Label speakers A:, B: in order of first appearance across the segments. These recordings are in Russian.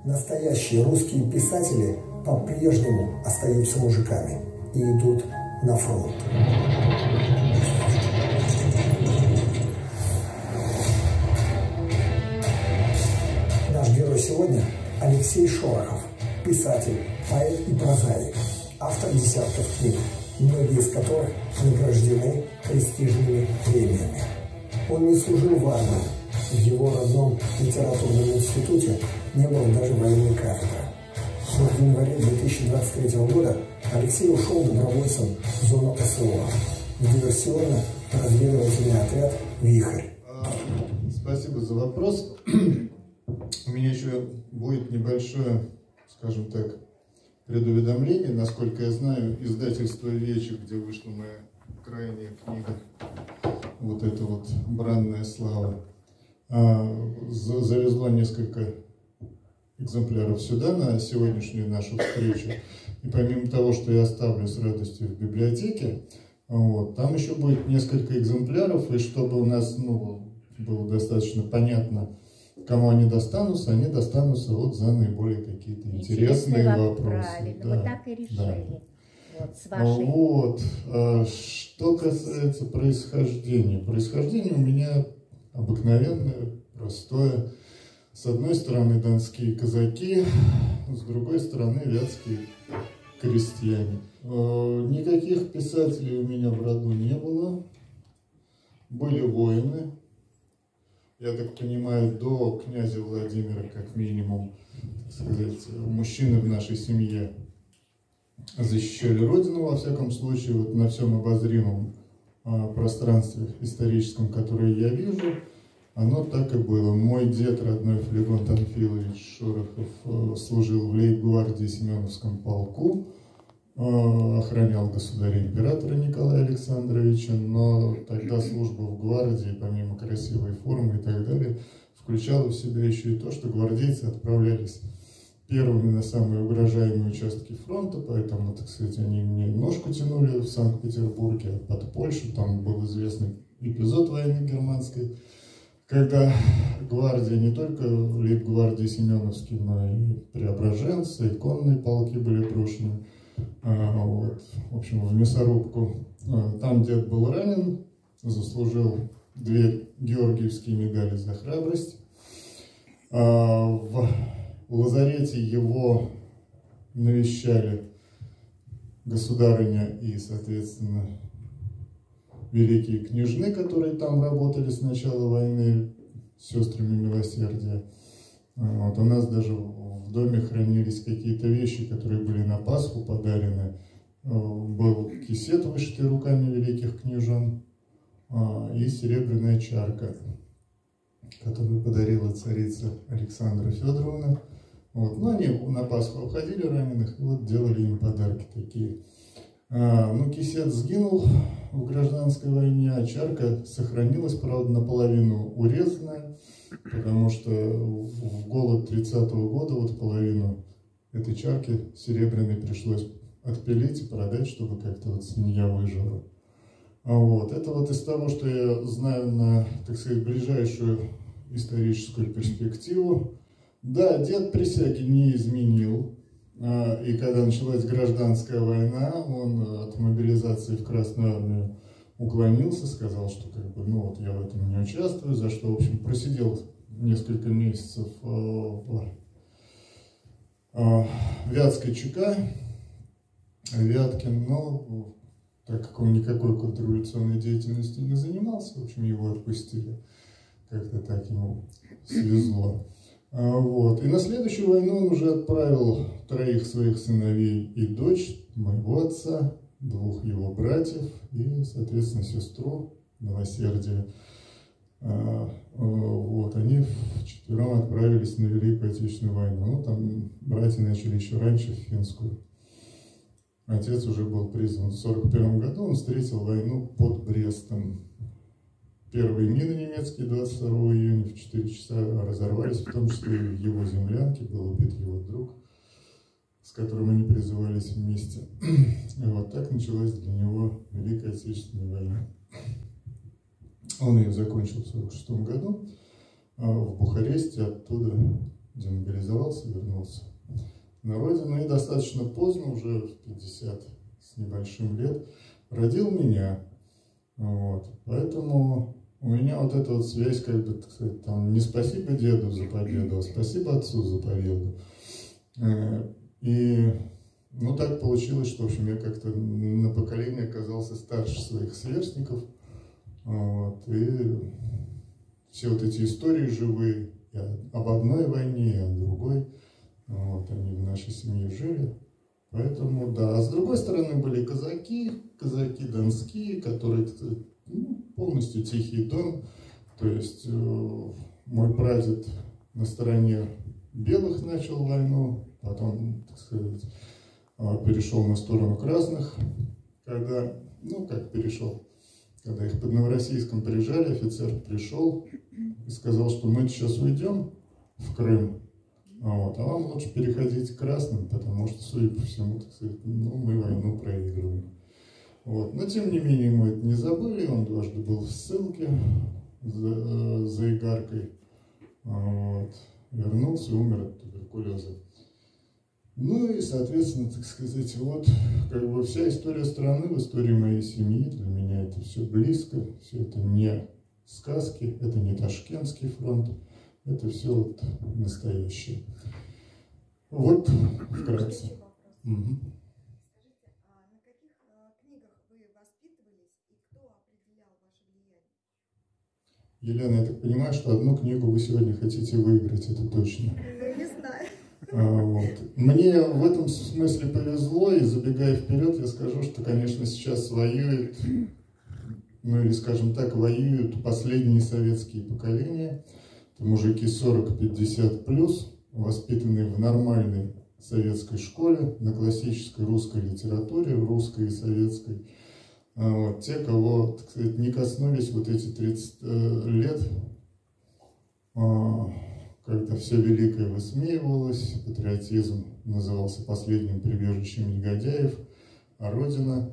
A: Настоящие русские писатели по-прежнему остаются мужиками и идут на фронт. Наш герой сегодня – Алексей Шорохов, писатель, поэт и прозаик, автор десятков книг, многие из которых награждены престижными премиями. Он не служил в армии, в его родном литературном институте не было даже военной кафедры. Но в январе 2023 года Алексей ушел добровольцем в зону СВО, в диверсионно-разведывательный отряд «Вихрь».
B: Спасибо за вопрос. У меня еще будет небольшое, скажем так, предуведомление. Насколько я знаю, издательство «Вечер», где вышла моя крайняя книга, вот это вот «Бранная слава», завезло несколько экземпляров сюда на сегодняшнюю нашу встречу. И помимо того, что я оставлю с радостью в библиотеке, вот, там еще будет несколько экземпляров, и чтобы у нас было достаточно понятно, кому они достанутся вот за наиболее какие-то интересные вопросы.
C: Правильно,
B: да,
C: вот так и решили.
B: Да.
C: Вот, с вашей...
B: Вот. Что касается происхождения. Происхождение у меня обыкновенное, простое. С одной стороны донские казаки, с другой стороны вятские крестьяне. Никаких писателей у меня в роду не было. Были воины. Я так понимаю, до князя Владимира, как минимум, так сказать, мужчины в нашей семье защищали Родину, во всяком случае, вот на всем обозримом пространстве историческом, которое я вижу, оно так и было. Мой дед, родной Флегонт Анфилович Шорохов, служил в лейб-гвардии Семеновском полку, охранял государя-императора Николая Александровича, но тогда служба в гвардии, помимо красивой формы и так далее, включала в себя еще и то, что гвардейцы отправлялись первыми на самые угрожаемые участки фронта, поэтому, так сказать, они мне ножку тянули в Санкт-Петербурге, под Польшу. Там был известный эпизод войны германской, когда гвардия, не только лейб-гвардии Семеновский, но и Преображенцы, и конные полки были брошены. Вот, в общем, в мясорубку. Там дед был ранен, заслужил 2 георгиевские медали за храбрость. В лазарете его навещали государыня и, соответственно, великие княжны, которые там работали с начала войны, сестрами милосердия. Вот, у нас даже в доме хранились какие-то вещи, которые были на Пасху подарены. Был кисет, вышитый руками великих княжон, и серебряная чарка, которую подарила царица Александра Федоровна. Вот. Ну, они на Пасху обходили раненых и вот делали им подарки такие. Кисет сгинул в гражданской войне, а чарка сохранилась, правда, наполовину урезанная, потому что в голод 30-го года вот половину этой чарки серебряной пришлось отпилить и продать, чтобы как-то вот семья выжила. Вот. Это вот из того, что я знаю на, так сказать, ближайшую историческую перспективу. Да, дед присяги не изменил. И когда началась гражданская война, он от мобилизации в Красную армию уклонился, сказал, что я в этом не участвую, за что, в общем, просидел несколько месяцев в Вятской ЧК, Вяткин, но так как он никакой контрреволюционной деятельностью не занимался, в общем, его отпустили. Как-то так ему свезло. Вот. И на следующую войну он уже отправил 3 своих сыновей и дочь моего отца, 2 его братьев и, соответственно, сестру Милосердие. Вот. Они вчетвером отправились на Великую Отечественную войну. Ну, там братья начали еще раньше, в Финскую. Отец уже был призван в 1941 году, он встретил войну под Брестом. Первые мины немецкие 22 июня в 4 часа разорвались, в том числе и в его землянке, был убит его друг, с которым они призывались вместе. И вот так началась для него Великая Отечественная война. Он ее закончил в 1946 году в Бухаресте, оттуда демобилизовался, вернулся на родину и достаточно поздно, уже в 50 с небольшим лет, родил меня. Вот. Поэтому у меня вот эта вот связь, как бы, так сказать, там, не спасибо деду за победу, а спасибо отцу за победу. И, ну, так получилось, что, в общем, я как-то на поколение оказался старше своих сверстников. Вот. И все вот эти истории живые, и об одной войне, и о другой, вот, они в нашей семье жили. Поэтому, да. А с другой стороны были казаки донские, которые, ну, полностью Тихий Дон. То есть мой прадед на стороне белых начал войну, потом, так сказать, перешел на сторону красных, когда, ну, как перешел, когда их под Новороссийском прижали, офицер пришел и сказал, что мы сейчас уйдем в Крым, вот, а вам лучше переходить к красным, потому что, судя по всему, так сказать, ну, мы войну проигрываем. Вот. Но, тем не менее, мы это не забыли, он дважды был в ссылке за Игаркой, вот. Вернулся, умер от туберкулеза. Ну и, соответственно, так сказать, вот как бы вся история страны в истории моей семьи. Для меня это все близко, все это не сказки, это не Ташкентский фронт, это все вот настоящее. Вот вкратце. Угу.
C: Скажите, а на каких книгах вы воспитывались и кто определял ваше влияние?
B: Елена, я так понимаю, что одну книгу вы сегодня хотите выиграть, это точно.
C: Не знаю.
B: Вот. Мне в этом смысле повезло, и забегая вперед, я скажу, что, конечно, сейчас воюют, ну или, скажем так, воюют последние советские поколения. Это мужики 40-50 плюс, воспитанные в нормальной советской школе, на классической русской литературе, русской и советской. Вот. Те, кого, так сказать, не коснулись вот эти 30 лет, когда все великое высмеивалось, патриотизм назывался последним прибежищем негодяев, а Родина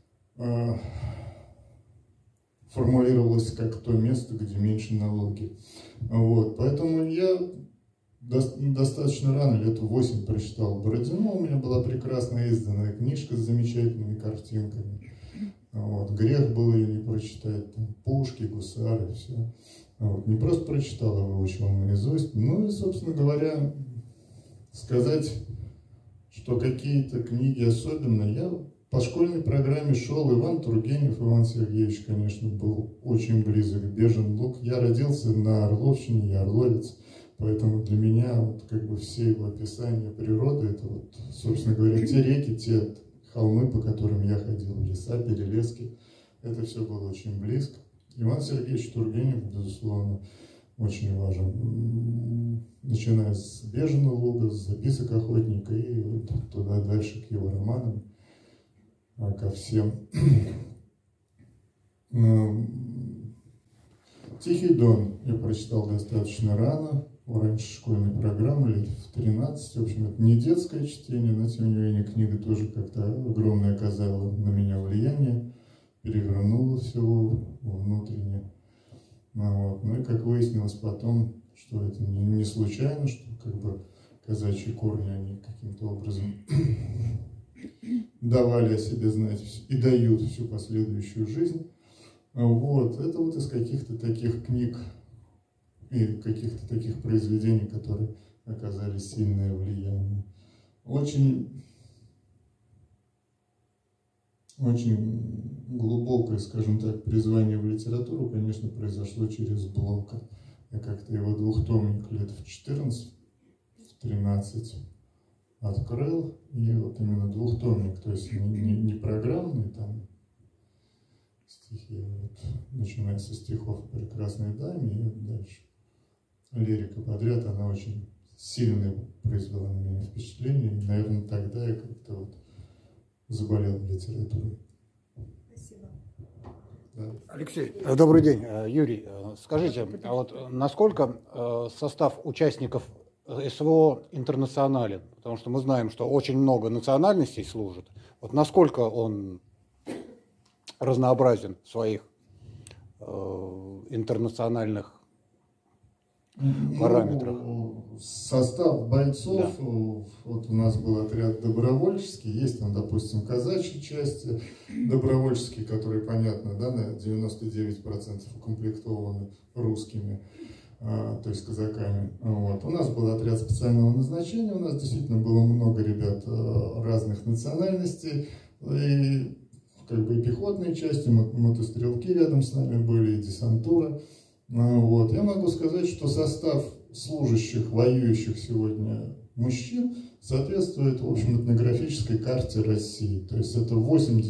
B: формулировалась как то место, где меньше налоги. Вот. Поэтому я достаточно рано, лет в 8, прочитал Бородино. У меня была прекрасно изданная книжка с замечательными картинками. Вот. Грех было ее не прочитать. Там, пушки, гусары, все. Вот. Не просто прочитал, а выучил наизусть. Ну и, собственно говоря, сказать, что какие-то книги особенно, я по школьной программе шел. Иван Тургенев, Иван Сергеевич, конечно, был очень близок. Бежин луг. Я родился на Орловщине, я орловец. Поэтому для меня вот как бы все его описания природы, это вот, собственно говоря, те реки, те холмы, по которым я ходил, леса, перелески, это все было очень близко. Иван Сергеевич Тургенев, безусловно, очень важен. Начиная с Бежина луга, с записок охотника и вот туда дальше к его романам, ко всем. Тихий Дон я прочитал достаточно рано, раньше школьной программы, лет в 13. В общем, это не детское чтение, но тем не менее книга тоже как-то огромное оказала на меня влияние, перевернула всего внутренне. Вот. Ну и как выяснилось потом, что это не случайно, что как бы казачьи корни, они каким-то образом давали о себе знать и дают всю последующую жизнь. Вот. Это вот из каких-то таких книг и каких-то таких произведений, которые оказали сильное влияние. Очень глубокое, скажем так, призвание в литературу, конечно, произошло через Блока. Я как-то его двухтомник лет в 14, в 13 открыл, и вот именно двухтомник, то есть не программный там стихи, вот, начиная со стихов о прекрасной даме и вот дальше. Лирика подряд, она очень сильно произвела на меня впечатление, и, наверное, тогда я как-то вот заболел литературой.
C: Спасибо.
B: Да.
D: Алексей, добрый день. Юрий, скажите, а вот насколько состав участников СВО интернационален? Потому что мы знаем, что очень много национальностей служит. Вот насколько он разнообразен в своих интернациональных параметрах?
B: Состав бойцов,
D: Да.
B: вот у нас был отряд добровольческий, есть там, допустим, казачьи части добровольческие, которые, понятно, да, на 99% укомплектованы русскими, то есть казаками. Вот. У нас был отряд специального назначения, у нас действительно было много ребят разных национальностей, и как бы и пехотные части, мотострелки рядом с нами были, и десантура. Вот. Я могу сказать, что состав служащих, воюющих сегодня мужчин соответствует, в общем, этнографической карте России. То есть это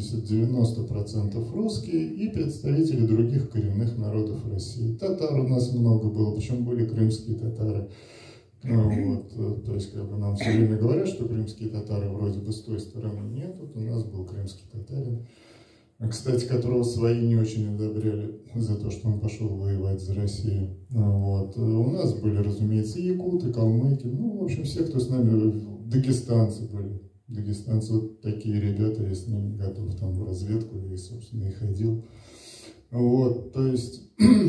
B: 80-90% русские и представители других коренных народов России. Татар у нас много было, причем были крымские татары. Вот. То есть как бы нам все время говорят, что крымские татары вроде бы с той стороны нет. Вот у нас был крымский татарин, кстати, которого свои не очень одобряли за то, что он пошел воевать за Россию. Вот. У нас были, разумеется, якуты, калмыки, ну, в общем, все, кто с нами, дагестанцы были. Дагестанцы, вот такие ребята, я с ними готов там в разведку, и, собственно, и ходил. Вот, то есть,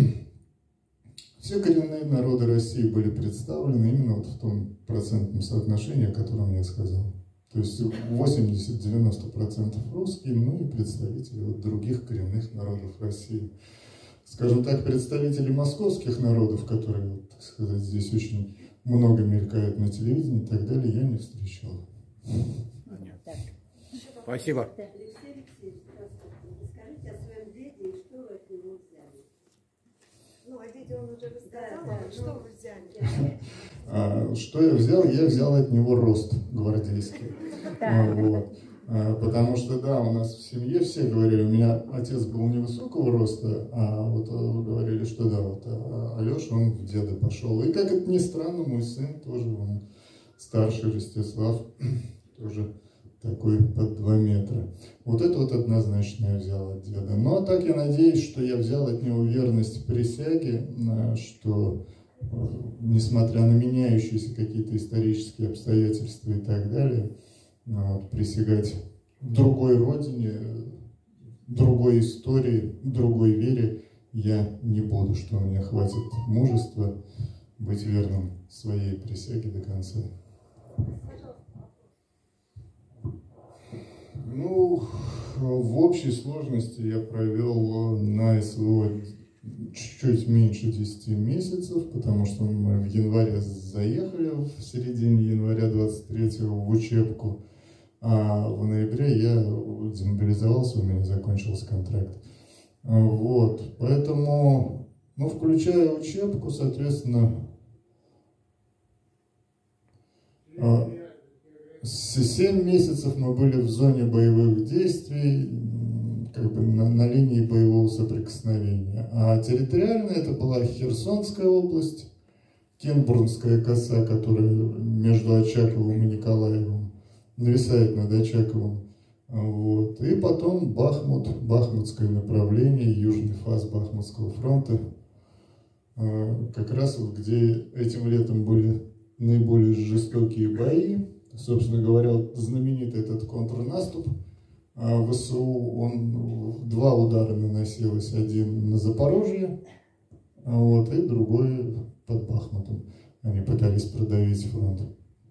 B: все коренные народы России были представлены именно вот в том процентном соотношении, о котором я сказал. То есть 80-90% русские, ну и представители вот других коренных народов России. Скажем так, представители московских народов, которые, вот, так сказать, здесь очень много мелькают на телевидении и так далее, я не встречал.
D: Понятно. Спасибо.
E: Алексей Алексеевич, здравствуйте. Расскажите о своем деде и что вы от него взяли.
C: Ну, о деде он уже рассказал,
E: Да,
C: а
E: да,
C: что
E: ну,
C: вы взяли?
B: Что я взял? Я взял от него рост гвардейский. Вот. Потому что, да, у нас в семье все говорили, у меня отец был невысокого роста, а вот говорили, что да, вот Алеша, он в деда пошел. И как это ни странно, мой сын тоже, он старший, Ростислав, тоже такой под 2 метра. Вот это вот однозначно я взял от деда. Но так я надеюсь, что я взял от него верность присяге, что несмотря на меняющиеся какие-то исторические обстоятельства и так далее, вот, присягать другой родине, другой истории, другой вере я не буду, что у меня хватит мужества быть верным своей присяге до конца. Ну, в общей сложности я провел на СВО чуть меньше 10 месяцев, потому что мы в январе заехали, в середине января 23-го в учебку, а в ноябре я демобилизовался, у меня закончился контракт. Вот, поэтому, ну, включая учебку, соответственно, 7 месяцев мы были в зоне боевых действий, как бы на линии боевого соприкосновения. А территориально это была Херсонская область, Кенбурнская коса, которая между Очаковым и Николаевым нависает над Очаковым. Вот. И потом Бахмут, бахмутское направление, южный фас Бахмутского фронта, как раз вот где этим летом были наиболее жестокие бои. Собственно говоря, вот знаменитый этот контрнаступ ВСУ, он 2 удара наносилось, один на Запорожье, вот, и другой под Бахмутом. Они пытались продавить фронт.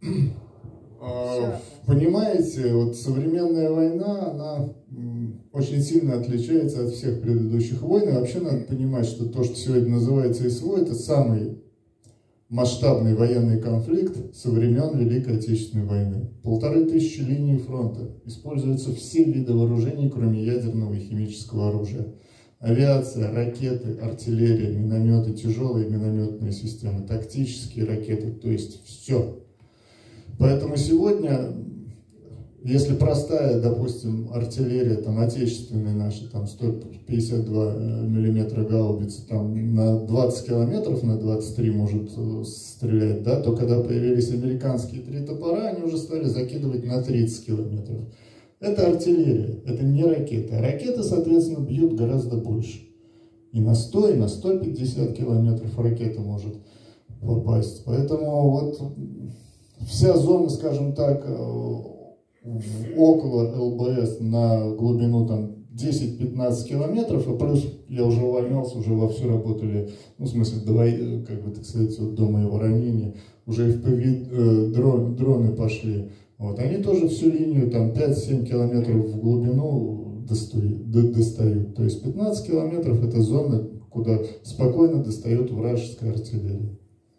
B: Понимаете, вот современная война, она очень сильно отличается от всех предыдущих войн. И вообще надо понимать, что то, что сегодня называется СВО, это самый масштабный военный конфликт со времен Великой Отечественной войны. 1500 линий фронта. Используются все виды вооружений, кроме ядерного и химического оружия. Авиация, ракеты, артиллерия, минометы, тяжелые минометные системы, тактические ракеты, то есть все. Поэтому сегодня, если простая, допустим, артиллерия, там, отечественная наша, там, 152 миллиметра гаубицы, там, на 20 километров, на 23 может стрелять, да, то когда появились американские 3 топора, они уже стали закидывать на 30 километров. Это артиллерия, это не ракеты. А ракеты, соответственно, бьют гораздо больше. И на 100, и на 150 километров ракета может попасть. Поэтому вот вся зона, скажем так, около ЛБС на глубину там 10-15 километров, а плюс я уже увольнялся, уже вовсю работали, ну, в смысле, как бы, так сказать, вот до моего ранения, уже FPV дроны пошли. Вот, они тоже всю линию, там, 5-7 километров в глубину достают. То есть 15 километров – это зона, куда спокойно достает вражеская артиллерия.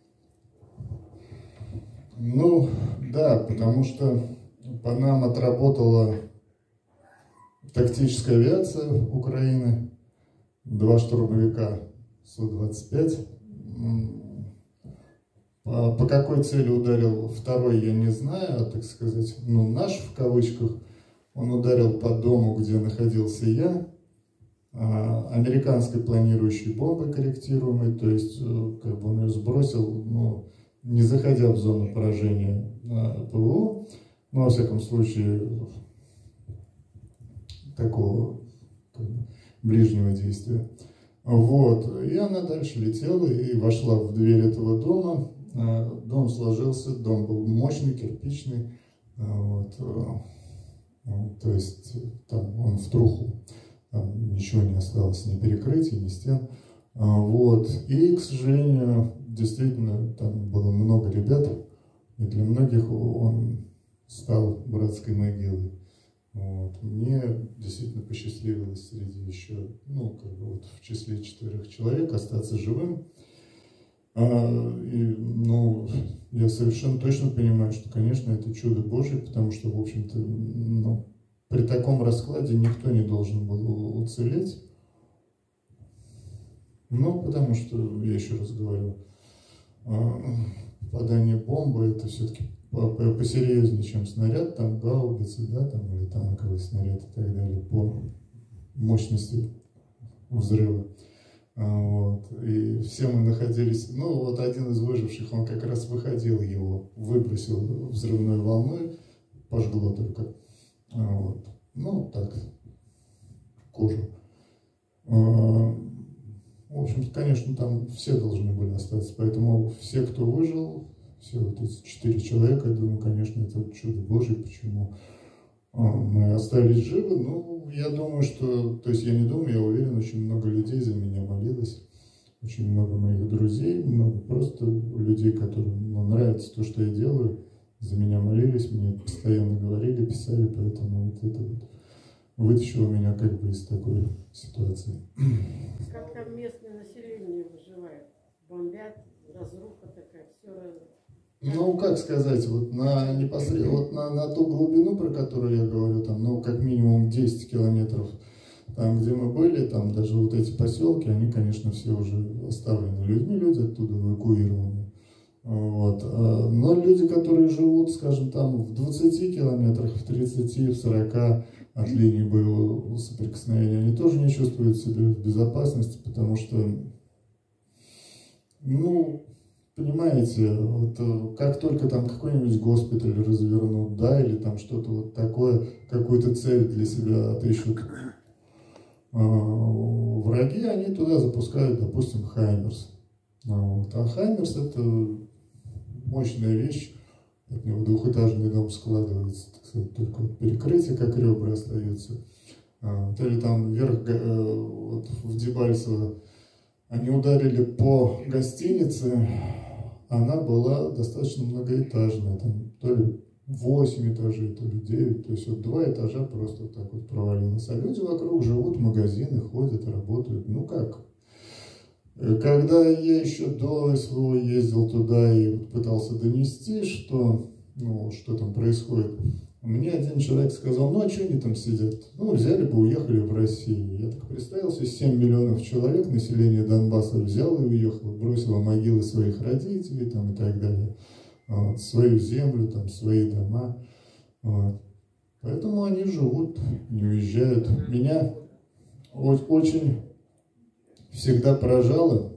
B: Ну, да, потому что по нам отработала тактическая авиация Украины, 2 штурмовика Су-25. По какой цели ударил второй, я не знаю, так сказать, ну, наш в кавычках. Он ударил по дому, где находился я, американской планирующей бомбой корректируемой, то есть как бы он ее сбросил, ну, не заходя в зону поражения ПВО, но, во всяком случае, такого как бы ближнего действия. Вот. И она дальше летела и вошла в дверь этого дома. Дом сложился, дом был мощный, кирпичный. Вот. То есть там он в труху. Там ничего не осталось, ни перекрытий, ни стен. Вот. И, к сожалению, действительно, там было много ребят, и для многих он стал братской могилой. Вот. Мне действительно посчастливилось среди еще, ну, как бы вот в числе 4 человек остаться живым. И, ну, я совершенно точно понимаю, что, конечно, это чудо Божие, потому что, в общем-то, ну, при таком раскладе никто не должен был уцелеть. Ну, потому что, я еще раз говорю, попадание бомбы это все-таки посерьезнее, чем снаряд, там гаубицы, да, там, или танковый снаряд и так далее, по мощности взрыва. Вот. И все мы находились, ну, вот один из выживших, он как раз выходил, его выбросил взрывной волной, пожгло только. Вот. Ну, так, кожу. В общем-то, конечно, там все должны были остаться, поэтому все, кто выжил, все вот эти 4 человека, я думаю, конечно, это чудо Божие, почему мы остались живы. Ну, я думаю, что, то есть я не думаю, я уверен, очень много людей за меня молилось, очень много моих друзей, много просто людей, которым, ну, нравится то, что я делаю, за меня молились, мне постоянно говорили, писали, поэтому вот это вот вытащило меня как бы из такой ситуации.
E: Как там местное население выживает? Бомбят, разруха такая, все.
B: Ну, как сказать, вот на непосредственно, вот на ту глубину, про которую я говорю, там, ну, как минимум 10 километров, там, где мы были, там, даже вот эти поселки, они, конечно, все уже оставлены людьми, люди оттуда эвакуированы. Вот. Но люди, которые живут, скажем, там, в 20 километрах, в 30, в 40 от линии боевого соприкосновения, они тоже не чувствуют себя в безопасности, потому что, ну, понимаете, вот как только там какой-нибудь госпиталь развернут, да, или там что-то вот такое, какую-то цель для себя отыщут враги, они туда запускают, допустим, Хаймерс. Вот. А Хаймерс это мощная вещь, от него двухэтажный дом складывается, так сказать, только вот перекрытие, как ребра остается. Вот. Или там вверх, вот в Дебальцево, они ударили по гостинице, она была достаточно многоэтажная, там то ли 8 этажей, то ли 9, то есть вот 2 этажа просто вот так вот провалилось. А люди вокруг живут, магазины ходят, работают, ну как? Когда я еще до СВО ездил туда и пытался донести, что, ну, что там происходит, мне один человек сказал, ну а что они там сидят? Ну, взяли бы, уехали в Россию. Я так представил себе, 7 миллионов человек, население Донбасса взяло и уехало, бросило могилы своих родителей там, и так далее, вот, свою землю, там, свои дома. Вот. Поэтому они живут, не уезжают. Меня очень всегда поражало,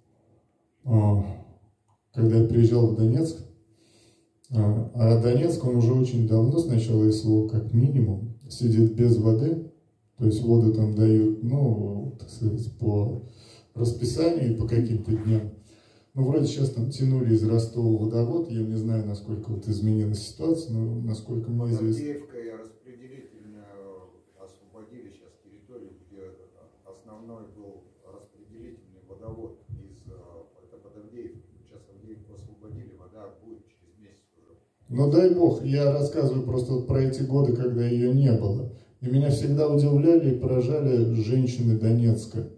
B: когда я приезжал в Донецк, а Донецк, он уже очень давно, с начала СВО, как минимум, сидит без воды, то есть воду там дают, ну, так сказать, по расписанию и по каким-то дням. Ну, вроде сейчас там тянули из Ростова водовод, я не знаю, насколько вот изменилась ситуация, но насколько мне известно.
F: Авдеевка и распределительно освободили сейчас территорию. основной был распределительный водовод из это под Авдеевкой. Сейчас Авдеевку освободили, вода будет через месяц уже.
B: Ну дай бог, я рассказываю просто вот про эти годы, когда ее не было. И меня всегда удивляли и поражали женщины Донецка.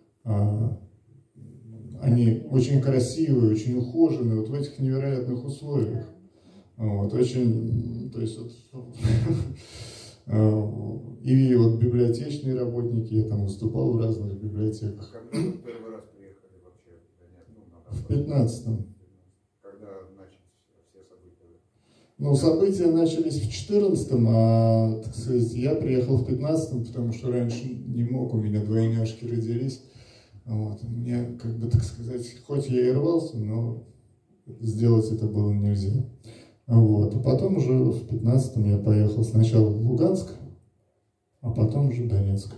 B: Они очень красивые, очень ухоженные, вот в этих невероятных условиях. Вот, очень, то есть, вот, и вот библиотечные работники, я там выступал в разных библиотеках.
F: Когда вы первый раз приехали вообще в Донецк?
B: В 15-м.
F: Когда начались все события?
B: Ну, события начались в 14-м, а, так сказать, я приехал в 15-м, потому что раньше не мог, у меня двойняшки родились. Вот. Мне, как бы, так сказать, хоть я и рвался, но сделать это было нельзя. Вот. А потом уже в 15-м я поехал сначала в Луганск, а потом уже в Донецк.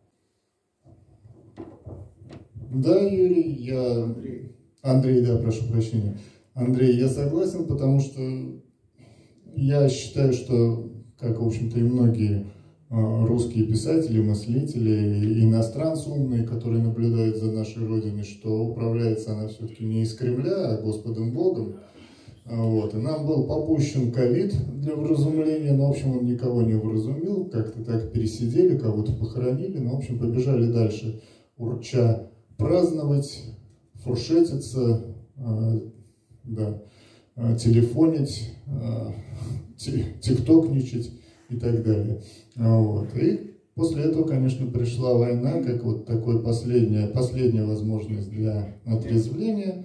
B: Да, Юрий, я... Андрей, да, прошу прощения. Андрей, я согласен, потому что я считаю, что, как, в общем-то, и многие русские писатели, мыслители, иностранцы умные, которые наблюдают за нашей Родиной, что управляется она все-таки не из Кремля, а Господом Богом. Вот. И нам был попущен ковид для вразумления, но, в общем, он никого не вразумил, как-то так пересидели, кого-то похоронили, но, в общем, побежали дальше, урча, праздновать, фуршетиться, да, телефонить, тиктокничать и так далее. Вот. И после этого, конечно, пришла война, как вот такой последняя возможность для отрезвления.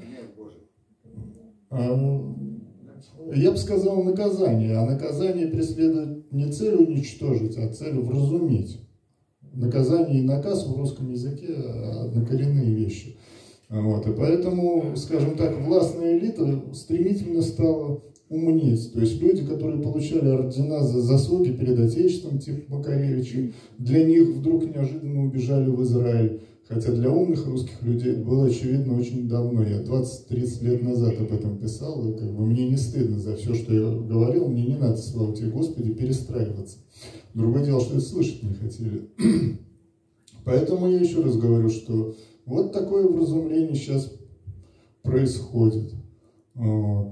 B: Я бы сказал наказание, а наказание преследует не цель уничтожить, а цель вразумить. Наказание и наказ в русском языке однокоренные вещи. Вот. И поэтому, скажем так, властная элита стремительно стала умнеть. То есть люди, которые получали ордена за заслуги перед Отечеством, типа Макаревича, для них вдруг неожиданно убежали в Израиль. Хотя для умных русских людей это было очевидно очень давно. Я 20-30 лет назад об этом писал, и как бы мне не стыдно за все, что я говорил, мне не надо, слава тебе Господи, перестраиваться. Другое дело, что это слышать не хотели. Поэтому я еще раз говорю, что вот такое вразумление сейчас происходит. Вот.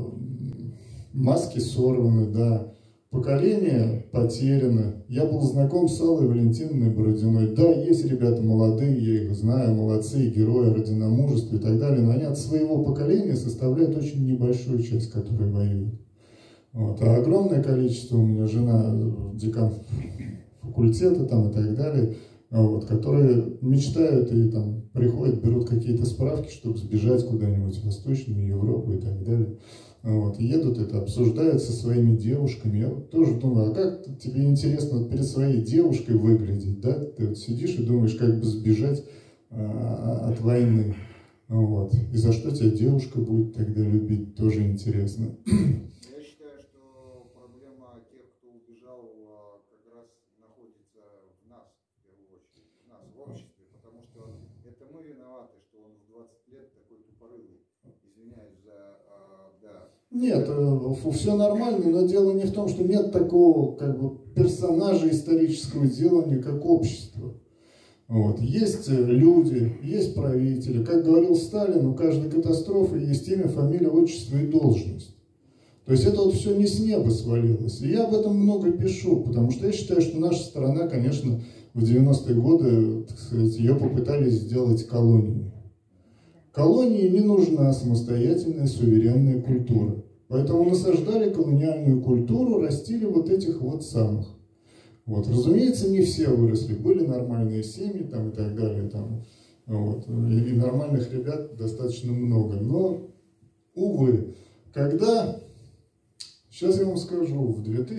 B: Маски сорваны, да. Поколение потеряно. Я был знаком с Аллой Валентиновной Бородиной. Да, есть ребята молодые, я их знаю, молодцы, герои, ордена мужества и так далее, но они от своего поколения составляют очень небольшую часть, которая воюет. Вот. А огромное количество, у меня жена декан факультета там, и так далее, вот, которые мечтают и там приходят, берут какие-то справки, чтобы сбежать куда-нибудь в Восточную Европу и так далее. Вот, и едут это, обсуждают со своими девушками. Я вот тоже думаю, а как тебе интересно вот перед своей девушкой выглядеть, да? Ты вот сидишь и думаешь, как бы сбежать от войны. Вот. И за что тебя девушка будет тогда любить, тоже интересно.
F: Я считаю, что проблема тех, кто убежал, как раз находится в нас, в первую очередь, в нас, в обществе, потому что это мы виноваты, что он в 20 лет такой тупорылый. Извиняюсь за... да.
B: Нет, все нормально, но дело не в том, что нет такого как бы персонажа исторического делания, как общество. Вот. Есть люди, есть правители. Как говорил Сталин, у каждой катастрофы есть имя, фамилия, отчество и должность. То есть это вот все не с неба свалилось. И я об этом много пишу, потому что я считаю, что наша страна, конечно, в 90-е годы, так сказать, ее попытались сделать колонией. Колонии не нужна самостоятельная суверенная культура. Поэтому насаждали колониальную культуру, растили вот этих вот самых. Вот. Разумеется, не все выросли. Были нормальные семьи там, и так далее. Там, вот. И нормальных ребят достаточно много. Но, увы, когда, сейчас я вам скажу, в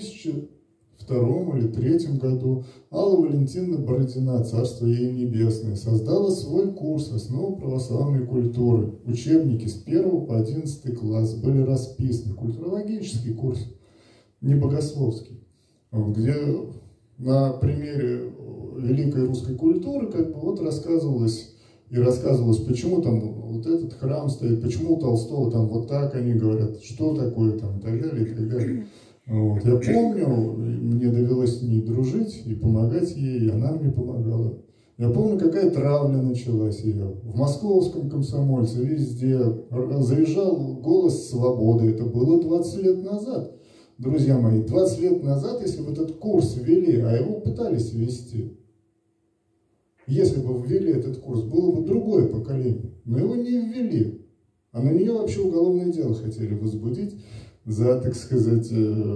B: 2002 или 2003 году Алла Валентиновна Бородина, царство ей небесное, создала свой курс «Основы православной культуры». Учебники с 1 по 11 класс были расписаны. Культурологический курс, не богословский, где на примере великой русской культуры как бы вот рассказывалось, почему там вот этот храм стоит, почему у Толстого там вот так они говорят, что такое там и так далее, и так далее. Вот. Я помню, мне довелось с ней дружить и помогать ей, и она мне помогала. Я помню, какая травля началась ее. В московском комсомольце везде заезжал голос свободы. Это было 20 лет назад. Друзья мои, 20 лет назад, если бы этот курс ввели, а его пытались ввести, если бы ввели этот курс, было бы другое поколение. Но его не ввели. А на нее вообще уголовное дело хотели возбудить за, так сказать,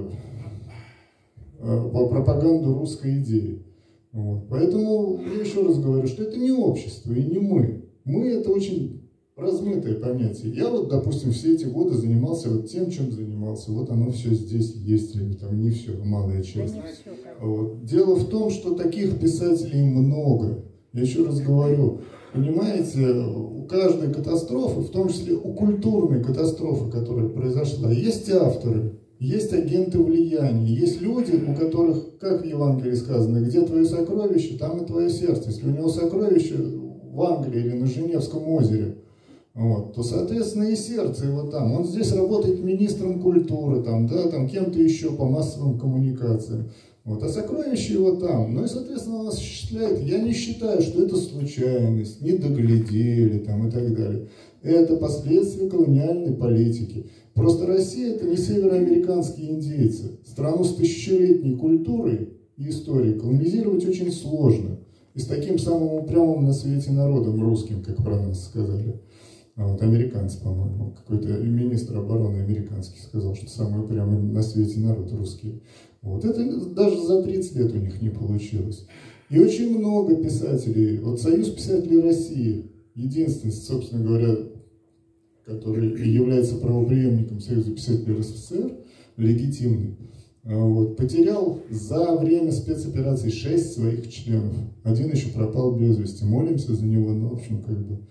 B: пропаганду русской идеи. Вот. Поэтому я еще раз говорю, что это не общество и не мы. Мы – это очень размытое понятие. Я вот, допустим, все эти годы занимался вот тем, чем занимался. Вот оно все здесь есть, или там не все, малая часть. Вот. Дело в том, что таких писателей много. Я еще раз говорю, понимаете, у каждой катастрофы, в том числе у культурной катастрофы, которая произошла, есть авторы. Есть агенты влияния, есть люди, у которых, как в Евангелии сказано, где твое сокровище, там и твое сердце. Если у него сокровище в Англии или на Женевском озере, вот, то, соответственно, и сердце его там. Он здесь работает министром культуры, там, да, там, кем-то еще по массовым коммуникациям. Вот, а сокровище его там. Ну и, соответственно, он осуществляет. Я не считаю, что это случайность, не доглядели там, и так далее. Это последствия колониальной политики. Просто Россия – это не североамериканские индейцы. Страну с тысячелетней культурой и историей колонизировать очень сложно. И с таким самым упрямым на свете народом, русским, как про нас сказали. А вот американцы, по-моему, какой-то министр обороны американский сказал, что самый упрямый на свете народ русский. Вот это даже за 30 лет у них не получилось. И очень много писателей, вот Союз писателей России, единственный, собственно говоря, который является правопреемником Союза писателей РСФСР, легитимный, вот, потерял за время спецоперации 6 своих членов. Один еще пропал без вести. Молимся за него, но, в общем, как бы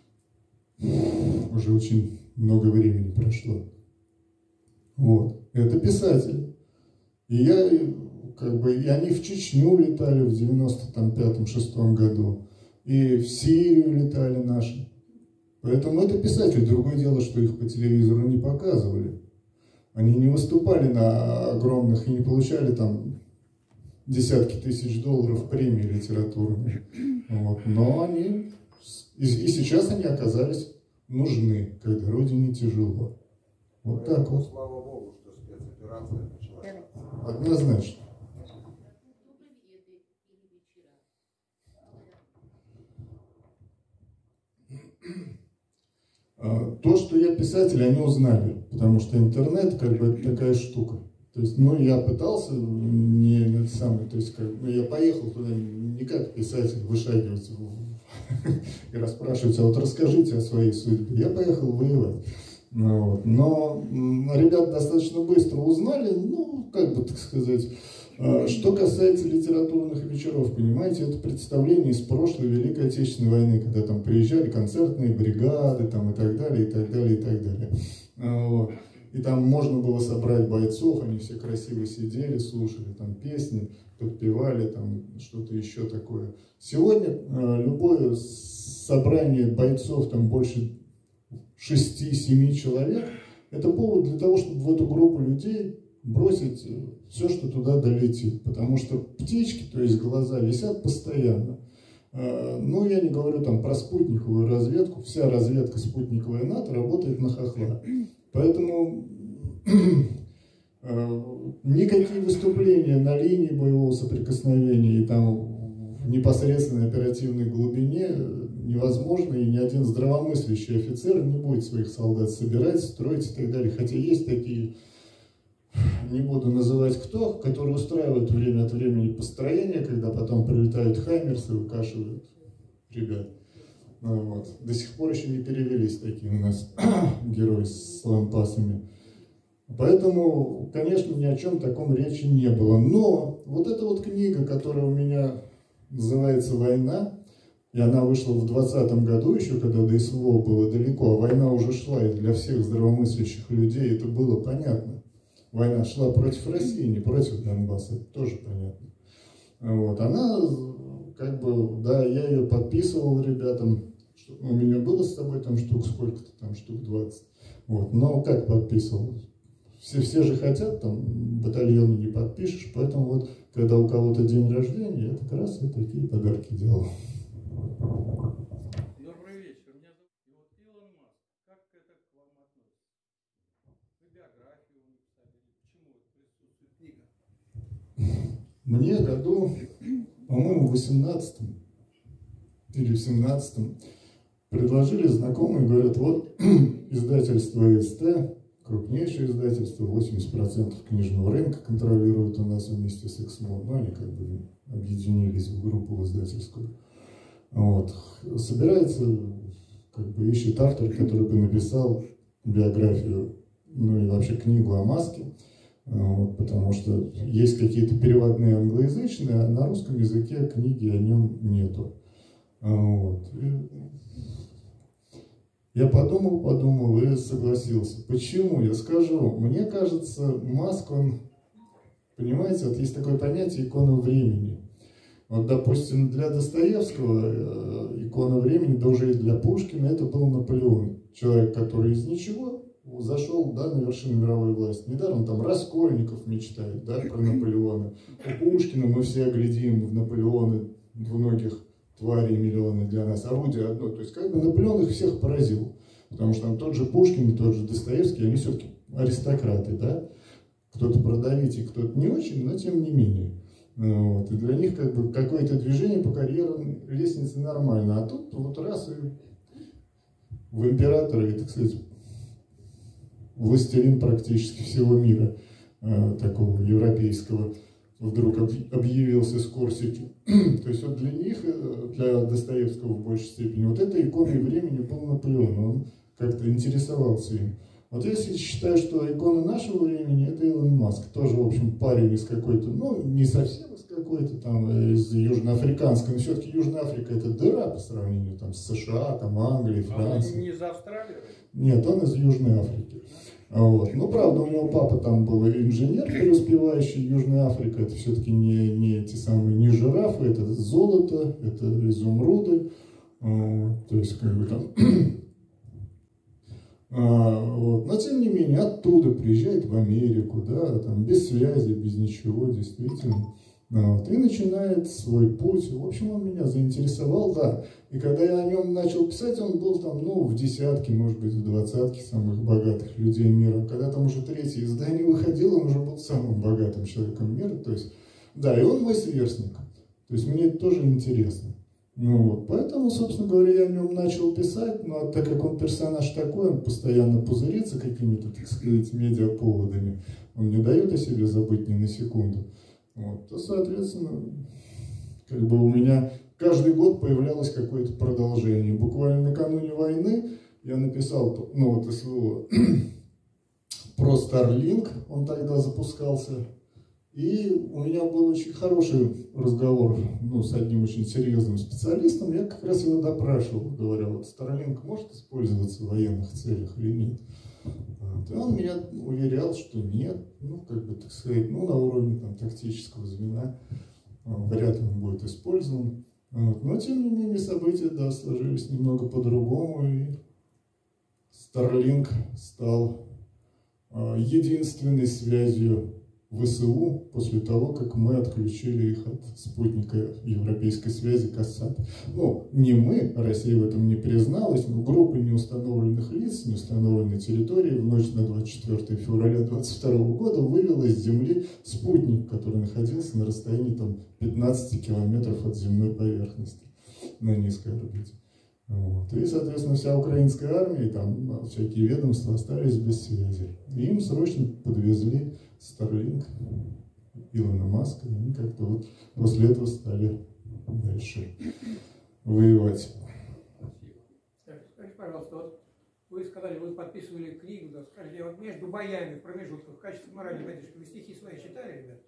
B: уже очень много времени прошло. Вот. Это писатели. И я, как бы, и они в Чечню летали в 95-6 году, и в Сирию летали наши. Поэтому это писатели. Другое дело, что их по телевизору не показывали. Они не выступали на огромных и не получали там десятки тысяч долларов премии литературной. Вот. Но они, и сейчас они оказались нужны, когда Родине тяжело. Вот так вот.
F: Слава Богу, что спецоперация началась.
B: Однозначно. То, что я писатель, они узнали, потому что интернет, как бы, это такая штука. То есть, ну, я пытался, не это самое, то есть, как, ну, я поехал туда не как писатель вышагивать и расспрашивать, а вот расскажите о своей судьбе. Я поехал воевать. Вот. Но ребята достаточно быстро узнали, ну, как бы, так сказать. Что касается литературных вечеров, понимаете, это представление из прошлой Великой Отечественной войны, когда там приезжали концертные бригады там, и так далее, и так далее, и так далее. Вот. И там можно было собрать бойцов, они все красиво сидели, слушали там песни, подпевали, там что-то еще такое. Сегодня любое собрание бойцов, там больше 6-7 человек, это повод для того, чтобы в эту группу людей бросить все, что туда долетит. Потому что птички, то есть глаза, висят постоянно. Ну, я не говорю там про спутниковую разведку. Вся разведка спутниковая НАТО работает на хохла. Поэтому никакие выступления на линии боевого соприкосновения и там в непосредственной оперативной глубине невозможно, и ни один здравомыслящий офицер не будет своих солдат собирать, строить и так далее. Хотя есть такие, не буду называть кто, которые устраивают время от времени построение, когда потом прилетают хаймерсы и выкашивают ребят. Вот. До сих пор еще не перевелись такие у нас герои с лампасами. Поэтому, конечно, ни о чем таком речи не было. Но вот эта вот книга, которая у меня называется «Война», и она вышла в 2020 году еще, когда до СВО было далеко, а война уже шла, и для всех здравомыслящих людей это было понятно. Война шла против России, не против Донбасса, это тоже понятно. Вот. Она, как бы, да, я ее подписывал ребятам, что, у меня было с тобой там штук сколько-то, там штук 20. Вот. Но как подписывал? Все же хотят, там, батальоны не подпишешь, поэтому вот, когда у кого-то день рождения, я как раз и такие подарки делал.
G: Добрый вечер. Меня зовут Илон Маск. Как это к вам относится? Вы биографию написали. Почему это присутствует книга?
B: Мне году, по-моему, в 18-м или в 17-м предложили знакомые, говорят, вот издательство СТ, крупнейшее издательство, 80% книжного рынка контролирует у нас вместе с Эксмо, но они как бы объединились в группу издательскую. Вот. Собирается, как бы ищет автор, который бы написал биографию, ну и вообще книгу о Маске, вот, потому что есть какие-то переводные англоязычные, а на русском языке книги о нем нету. Вот. Я подумал и согласился. Почему? Я скажу. Мне кажется, Маск, он, понимаете, вот есть такое понятие икона времени. Вот, допустим, для Достоевского икона времени, да уже и для Пушкина, это был Наполеон. Человек, который из ничего зашел, да, на вершину мировой власти. Недаром там Раскольников мечтает, да, про Наполеона. У Пушкина мы все глядим в Наполеона двуногих тварей миллионы для нас, орудие одно. То есть как бы Наполеон их всех поразил. Потому что там тот же Пушкин и тот же Достоевский, они все-таки аристократы, да. Кто-то продавитель, кто-то не очень, но тем не менее. Вот. И для них как бы какое-то движение по карьерной лестнице нормально. А тут вот раз и в императоры, так сказать, властелин практически всего мира, такого европейского, вдруг объявился с Корсики. То есть вот для них, для Достоевского в большей степени, вот этой иконой времени был Наполеон. Он как-то интересовался им. Вот я считаю, что икона нашего времени — это Илон Маск. Тоже, в общем, парень из какой-то, ну, не совсем из какой-то там, из южноафриканской, но все-таки Южная Африка — это дыра по сравнению там, с США, там, Англией, Францией.
G: А он не из Австралии?
B: Нет, он из Южной Африки. Вот. Ну, правда, у него папа там был инженер преуспевающий. Южная Африка — это все-таки не эти самые, не жирафы, это золото, это изумруды. То есть, как бы там... Вот. Но, тем не менее, оттуда приезжает в Америку, да, там, без связи, без ничего, действительно. Вот. И начинает свой путь. В общем, он меня заинтересовал, да. И когда я о нем начал писать, он был там, ну, в десятке, может быть, в двадцатке самых богатых людей мира. Когда там уже третье издание выходило, он уже был самым богатым человеком мира. То есть, да, и он мой сверстник. То есть, мне это тоже интересно. Ну, вот. Поэтому, собственно говоря, я о нем начал писать, но так как он персонаж такой, он постоянно пузырится какими-то, так сказать, медиаповодами, он не дает о себе забыть ни на секунду, вот, то, соответственно, как бы у меня каждый год появлялось какое-то продолжение. Буквально накануне войны я написал, ну, вот СВО, про Starlink, он тогда запускался. И у меня был очень хороший разговор, ну, с одним очень серьезным специалистом. Я как раз его допрашивал, говоря, вот Starlink может использоваться в военных целях или нет. Вот. И он меня уверял, что нет, ну, как бы, так сказать, ну, на уровне там, тактического звена вряд ли он будет использован. Вот. Но, тем не менее, события, да, сложились немного по-другому, и Starlink стал единственной связью ВСУ после того, как мы отключили их от спутника европейской связи Кассат. Ну, не мы, Россия в этом не призналась, но группа неустановленных лиц, неустановленной территории в ночь на 24 февраля 2022 года вывела из Земли спутник, который находился на расстоянии там, 15 километров от земной поверхности на низкой орбите. Вот. И, соответственно, вся украинская армия и там всякие ведомства остались без связи. И им срочно подвезли Starlink Илона Маска, и они как-то вот после этого стали дальше воевать.
H: Скажите, пожалуйста, вот вы сказали, вы подписывали книгу, да, скажите, вот между боями, в промежутках, в качестве моральной поддержки, вы стихи свои читали, ребят?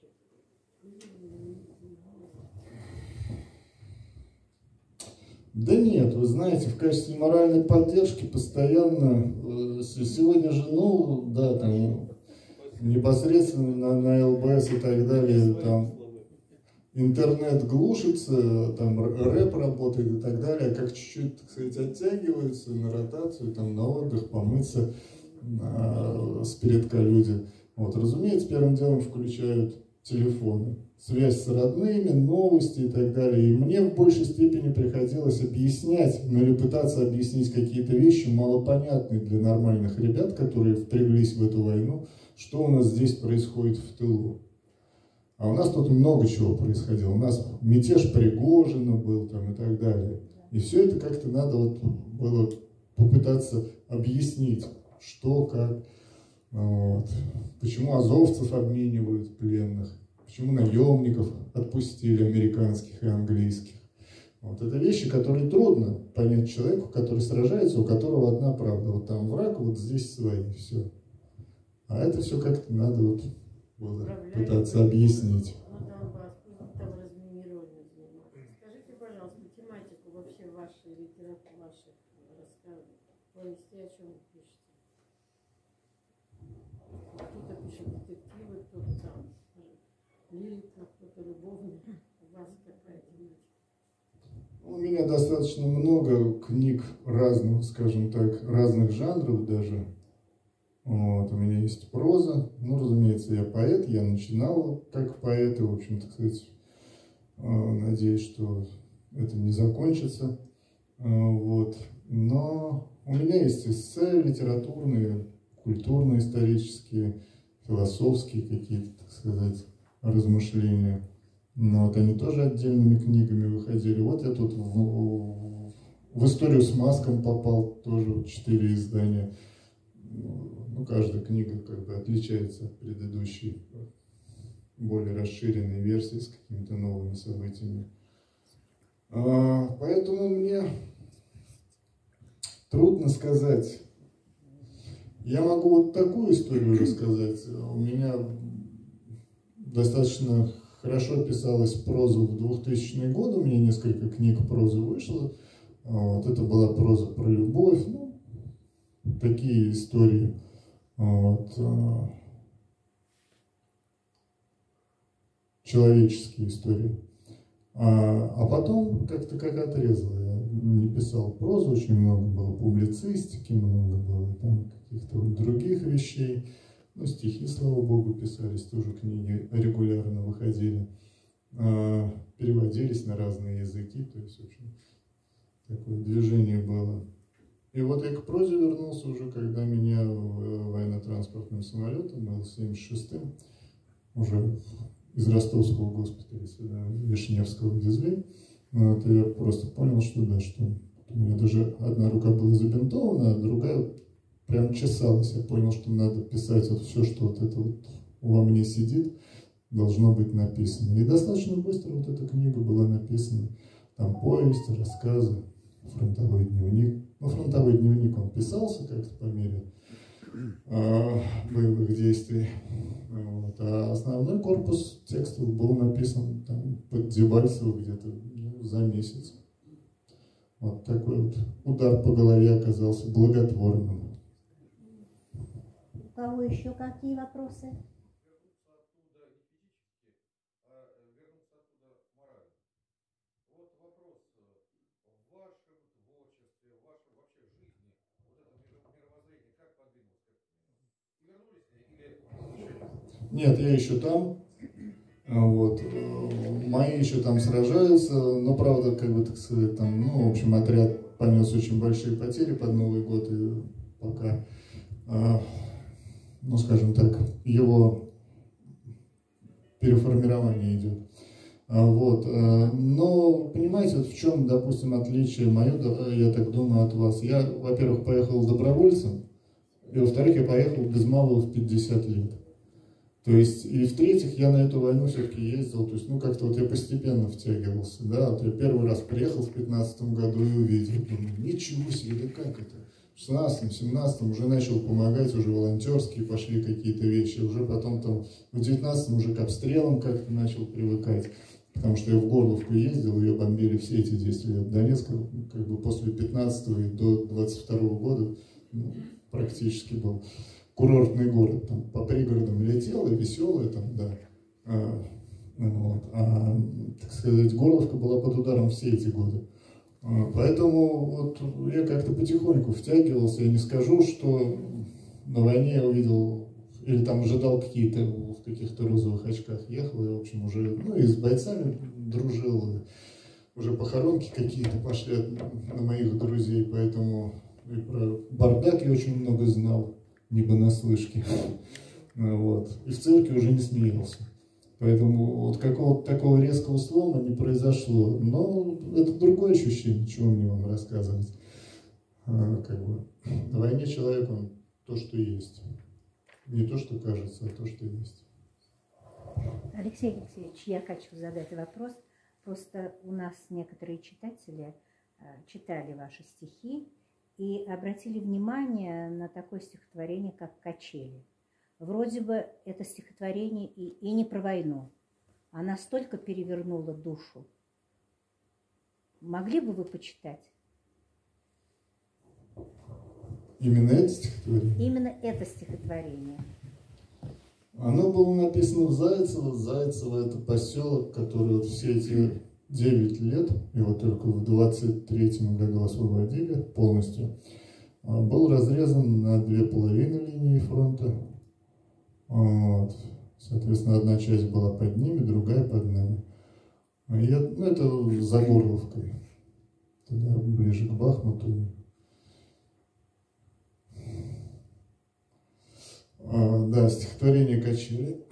B: Да нет, вы знаете, в качестве моральной поддержки постоянно, сегодня же, ну, да, там, непосредственно на ЛБС и так далее, там, интернет глушится, там, рэп работает и так далее, как чуть-чуть, так сказать, оттягиваются на ротацию, там, на отдых, помыться с передка люди. Вот, разумеется, первым делом включают телефоны. Связь с родными, новости и так далее. И мне в большей степени приходилось объяснять, ну или пытаться объяснить какие-то вещи, малопонятные для нормальных ребят, которые впряглись в эту войну, что у нас здесь происходит в тылу. А у нас тут много чего происходило. У нас мятеж Пригожина был там и так далее. И все это как-то надо вот было попытаться объяснить, что, как, вот. Почему азовцев обменивают пленных, почему наемников отпустили, американских и английских. Вот это вещи, которые трудно понять человеку, который сражается, у которого одна правда. Вот там враг, вот здесь свои, все. А это все как-то надо вот было пытаться объяснить.
E: Там разминированием заниматься. Скажите, пожалуйста, тематику вообще вашей литературы, ваших рассказов, повести, о чем вы пишете? Кто-то пишет детективы, кто-то там лирика, кто-то любовная. У вас какая тематика?
B: У меня достаточно много книг разных, скажем так, разных жанров даже. Вот, у меня есть проза. Ну, разумеется, я поэт, я начинал как поэт, и, в общем-то, кстати, надеюсь, что это не закончится. Вот. Но у меня есть эссе литературные, культурно-исторические, философские какие-то, так сказать, размышления. Но вот они тоже отдельными книгами выходили. Вот я тут в историю с Маском попал, тоже 4 издания. Ну, каждая книга как бы отличается от предыдущей, более расширенной версии с какими-то новыми событиями. Поэтому мне трудно сказать. Я могу вот такую историю рассказать. У меня достаточно хорошо писалась проза в 2000-е годы. У меня несколько книг прозы вышло. Вот, это была проза про любовь. Ну, такие истории. Вот, человеческие истории. А потом как-то как отрезало. Я не писал прозу, очень много было публицистики, много было там каких-то других вещей. Ну, стихи, слава богу, писались, тоже книги регулярно выходили. Переводились на разные языки, то есть, в общем, такое движение было. И вот я к прозе вернулся уже, когда меня военно-транспортным самолетом Ил-76 уже из ростовского госпиталя сюда, Вишневского, везли. Вот, и я просто понял, что да, что у меня даже одна рука была забинтована, а другая прям чесалась. Я понял, что надо писать вот все, что вот это вот во мне сидит, должно быть написано. И достаточно быстро вот эта книга была написана. Там повесть, рассказы, фронтовой дневник. Ну, фронтовой дневник, он писался как-то по мере боевых действий. Вот. А основной корпус текстов был написан там под Дебальцево где-то за месяц. Вот такой вот удар по голове оказался благотворным.
I: У кого еще какие вопросы?
B: Нет, я еще там. Вот. Мои еще там сражаются, но, правда, как бы, так сказать, там, ну, в общем, отряд понес очень большие потери под Новый год, и пока, ну, скажем так, его переформирование идет. Вот. Но, понимаете, вот в чем, допустим, отличие мое, я так думаю, от вас. Я, во-первых, поехал добровольцем, и, во-вторых, я поехал без малого в 50 лет. То есть, и в-третьих, я на эту войну все-таки ездил, то есть, ну, как-то вот я постепенно втягивался, да, вот я первый раз приехал в 15-м году и увидел, думаю, ничего себе, да как это? В 16-м, 17-м уже начал помогать, уже волонтерские пошли какие-то вещи, уже потом там в 19-м уже к обстрелам как-то начал привыкать, потому что я в Горловку ездил, ее бомбили все эти 10 лет. Донецк, как бы после 15-го и до 22-го года, ну, практически был курортный город, там по пригородам летел, и веселый там, да. Вот. Так сказать, Горловка была под ударом все эти годы. Поэтому вот я как-то потихоньку втягивался. Я не скажу, что на войне я увидел или там ожидал какие-то в каких-то розовых очках ехал, и, в общем, уже, ну, и с бойцами дружил, и уже похоронки какие-то пошли на моих друзей, поэтому и про бардак я очень много знал, не понаслышке. Вот. И в церкви уже не смеялся. Поэтому вот какого-то такого резкого слома не произошло. Но это другое ощущение, чего мне вам рассказывать. Как бы на войне человек, он то, что есть. Не то, что кажется, а то, что есть.
I: Алексей Алексеевич, я хочу задать вопрос. Просто у нас некоторые читатели читали ваши стихи и обратили внимание на такое стихотворение, как «Качели». Вроде бы это стихотворение и не про войну, а настолько перевернуло душу. Могли бы вы почитать?
B: Именно это стихотворение?
I: Именно это стихотворение.
B: Оно было написано в Зайцево. Зайцево – это поселок, который вот все эти 9 лет, его только в 23-м году освободили полностью, был разрезан на 2 половины линии фронта. Вот. Соответственно, одна часть была под ними, другая под нами. Ну, это за Горловкой, туда ближе к Бахмуту. Да, стихотворение «Качели».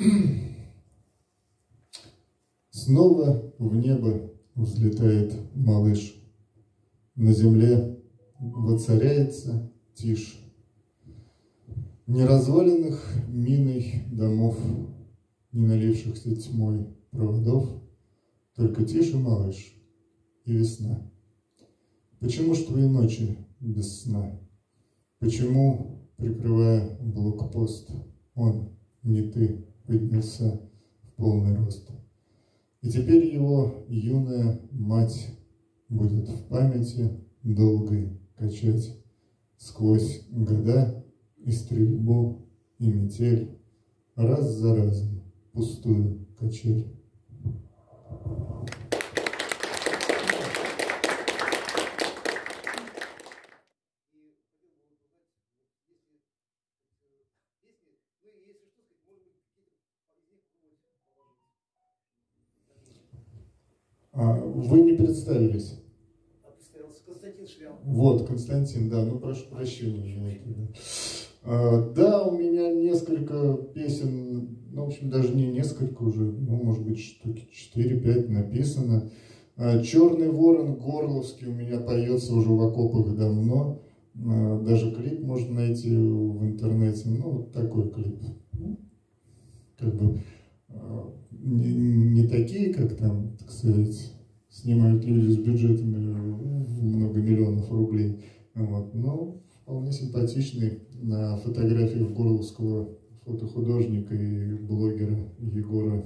B: Снова в небо взлетает малыш, на земле воцаряется тишь. Не разваленных миной домов, не налившихся тьмой проводов, только тише, малыш, и весна. Почему ж твои ночи без сна? Почему, прикрывая блокпост, он, не ты, поднялся в полный рост? И теперь его юная мать будет в памяти долгой качать сквозь года и стрельбу, и метель, раз за разом пустую качель. Вы не представились.
A: Константин Шлял.
B: Вот, Константин, да, ну прошу прощения. Да, у меня несколько песен, ну, в общем, даже не несколько уже, ну, может быть, штуки 4-5 написано. «Черный ворон» Горловский у меня поется уже в окопах давно. Даже клип можно найти в интернете. Ну, вот такой клип. Как бы не такие, как там, так сказать, снимают люди с бюджетами в много миллионов рублей. Вот. Но вполне симпатичный на фотографиях горловского фотохудожника и блогера Егора.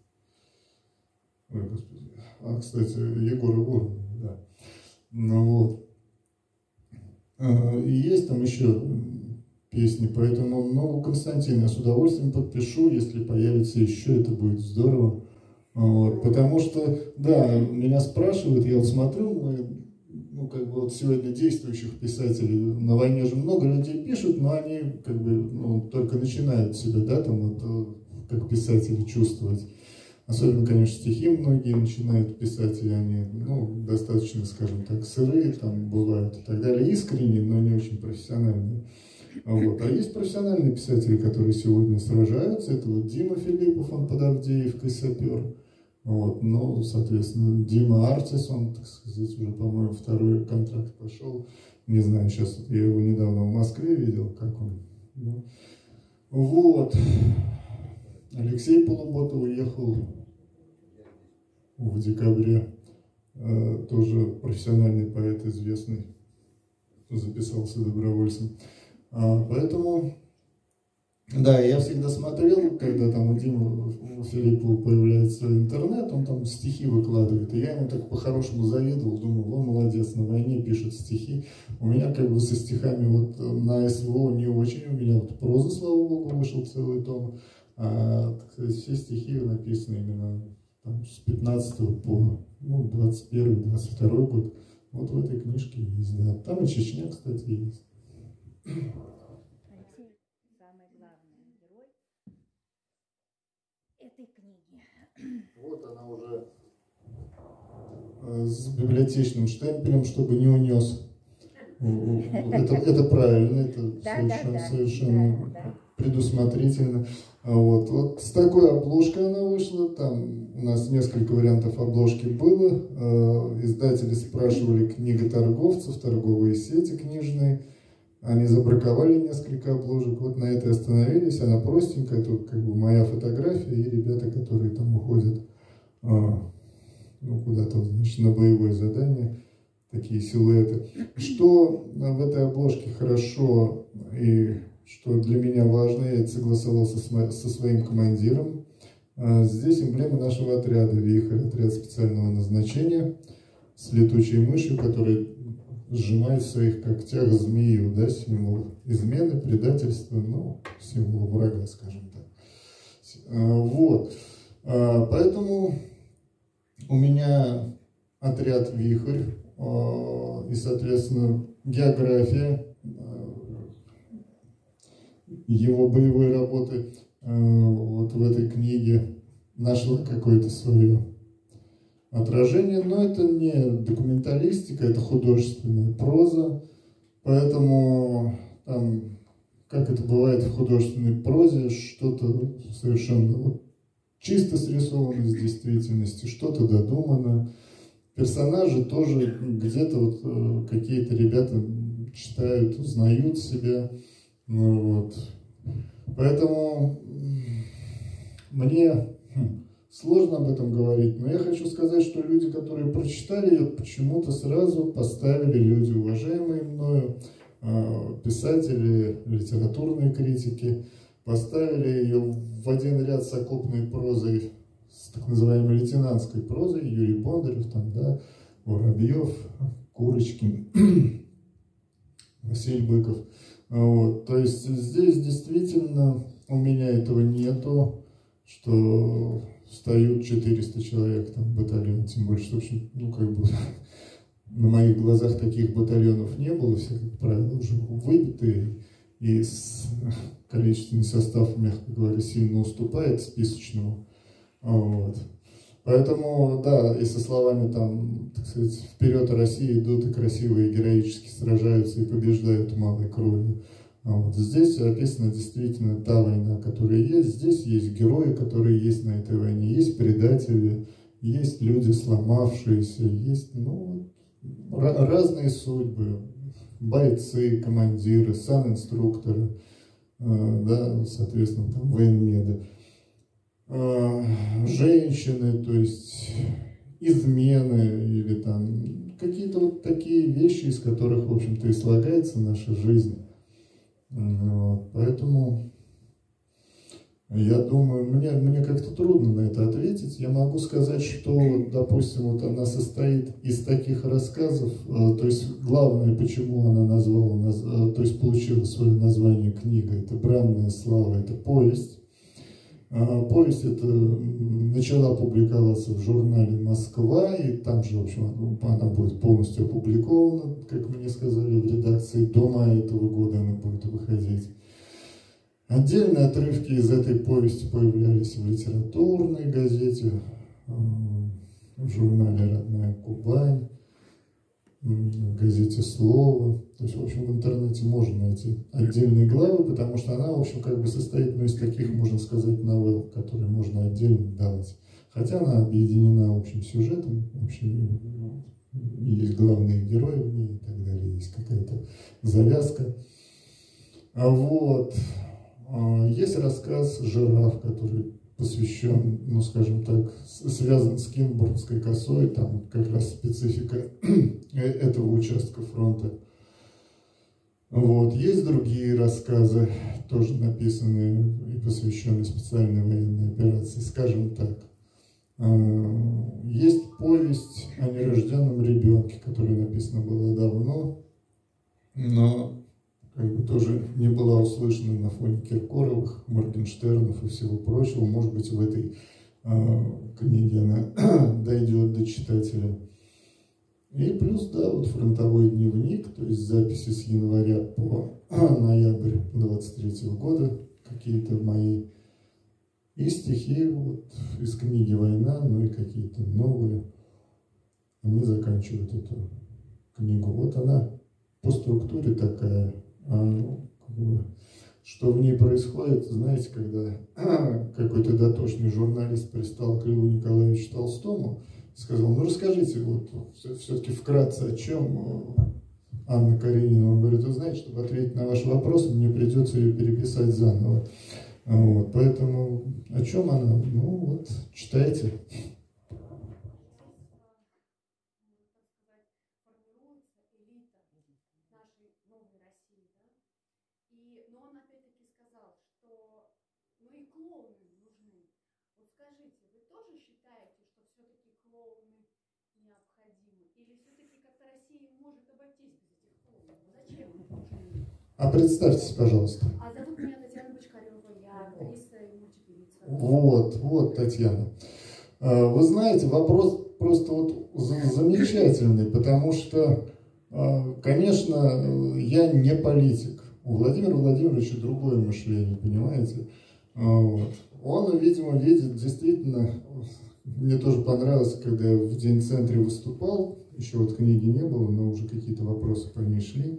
B: Ой, господи. Кстати, Егора Воронова, да. Ну вот. И есть там еще песни, поэтому, ну, Константин, я с удовольствием подпишу, если появится еще, это будет здорово. Вот, потому что, да, меня спрашивают, я вот смотрю, ну, как бы вот сегодня действующих писателей, на войне же много людей пишут, но они, как бы, ну, только начинают себя, да, там, вот, как писатели чувствовать. Особенно, конечно, стихи многие начинают писать, и они, ну, достаточно, скажем так, сырые там бывают и так далее, искренние, но не очень профессиональные. Вот. А есть профессиональные писатели, которые сегодня сражаются. Это вот Дима Филиппов, он под Авдеевкой сапер. Вот. Ну, соответственно, Дима Артис, он, так сказать, уже, по-моему, 2-й контракт пошел. Не знаю, сейчас я его недавно в Москве видел, как он. Ну. Вот. Алексей Полуботов уехал в декабре. Тоже профессиональный поэт, известный. Записался добровольцем. Поэтому, да, я всегда смотрел, когда там у Димы Филиппова появляется интернет, он там стихи выкладывает, и я ему так по-хорошему завидовал, думал, он молодец, на войне пишет стихи. У меня как бы со стихами вот на СВО не очень, у меня вот проза, слава богу, вышел целый том, так сказать, все стихи написаны именно там, с 15 по 21-22 год. Вот в этой книжке есть, да. Там и Чечня, кстати, есть.
I: Алексей, самый главный герой
B: Вот она уже с библиотечным штемпелем, чтобы не унес. Это правильно, это совершенно предусмотрительно. Вот с такой обложкой она вышла. Там у нас несколько вариантов обложки было. Издатели спрашивали книготорговцев, торговые сети книжные. Они забраковали несколько обложек. Вот на этой остановились. Она простенькая, тут как бы моя фотография и ребята, которые там уходят куда-то, значит, на боевое задание. Такие силуэты. Что в этой обложке хорошо и что для меня важно, я это согласовал со своим командиром. Здесь эмблема нашего отряда «Вихрь», отряд специального назначения с летучей мышью, которая сжимает в своих когтях змею, да, символ измены, предательства, символ врага, скажем так. Вот. Поэтому у меня отряд «Вихрь», и, соответственно, география его боевой работы вот в этой книге нашла какое-то свое отражение, но это не документалистика, это художественная проза, поэтому там, как это бывает в художественной прозе, что-то совершенно чисто срисовано из действительности, что-то додумано. Персонажи тоже где-то какие-то ребята читают, узнают себя. Поэтому мне сложно об этом говорить, но я хочу сказать, что люди, которые прочитали ее, почему-то сразу поставили, люди, уважаемые мною, писатели, литературные критики, поставили ее в один ряд с окопной прозой, с так называемой лейтенантской прозой, Юрий Бондарев, там, да, Воробьев, Курочкин, Василий Быков. То есть здесь действительно у меня этого нету, что встают 400 человек там, в батальон, тем более, что, в общем, на моих глазах таких батальонов не было, все, как правило, уже выбитые, и количественный состав, мягко говоря, сильно уступает списочному. Поэтому, да, и со словами там, так сказать, вперед России идут и красивые, и героически сражаются и побеждают малой кровью. Здесь описана действительно та война, которая есть. Здесь есть герои, которые есть на этой войне. Есть предатели, есть люди сломавшиеся, есть разные судьбы. Бойцы, командиры, санинструкторы, да, соответственно, там, военмеды. Женщины, то есть измены или там какие-то такие вещи, из которых, в общем-то, и слагается наша жизнь. Поэтому я думаю, мне как-то трудно на это ответить. Я могу сказать, что, допустим, она состоит из таких рассказов, то есть главное, почему она то есть получила свое название книга, это «Бранная слава», это повесть. Повесть эта начала публиковаться в журнале «Москва», и там же, в общем, она будет полностью опубликована, как мне сказали в редакции, до мая этого года она будет выходить. Отдельные отрывки из этой повести появлялись в литературной газете, в журнале «Родная Кубань», в газете «Слово». То есть, в общем, в интернете можно найти отдельные главы, потому что она, в общем, как бы состоит из таких, можно сказать, новелл, которые можно отдельно давать. Хотя она объединена общим сюжетом, есть главные герои в ней и так далее, есть какая-то завязка. Есть рассказ «Жираф», который посвящен, скажем так, связан с Кинбурнской косой, там как раз специфика этого участка фронта. Есть другие рассказы, тоже написанные и посвященные специальной военной операции, скажем так. Есть повесть о нерожденном ребенке, которая написана была давно, но тоже не была услышана на фоне Киркоровых, Моргенштернов и всего прочего. Может быть, в этой книге она дойдет до читателя. И плюс, да, фронтовой дневник, то есть записи с января по ноябрь 23 года, какие-то мои И стихи вот из книги «Война», ну и какие-то новые, они заканчивают эту книгу. Вот она по структуре такая, что в ней происходит, знаете, когда какой-то дотошный журналист пристал к Льву Николаевичу Толстому и сказал: ну расскажите вот все-таки вкратце, о чем Анна Каренина. Он говорит: вы знаете, чтобы ответить на ваш вопрос, мне придется ее переписать заново. Вот, поэтому о чем она? Ну вот, читайте. А представьтесь, пожалуйста.
J: А зовут меня Татьяна Бочкарева, я актриса и мультипевица.
B: Вот, Татьяна. Вы знаете, вопрос просто вот замечательный, потому что, конечно, я не политик. У Владимира Владимировича другое мышление, понимаете? Вот. Он, видимо, видит действительно... Мне тоже понравилось, когда я в День-центре выступал, еще вот книги не было, но уже какие-то вопросы по ней шли.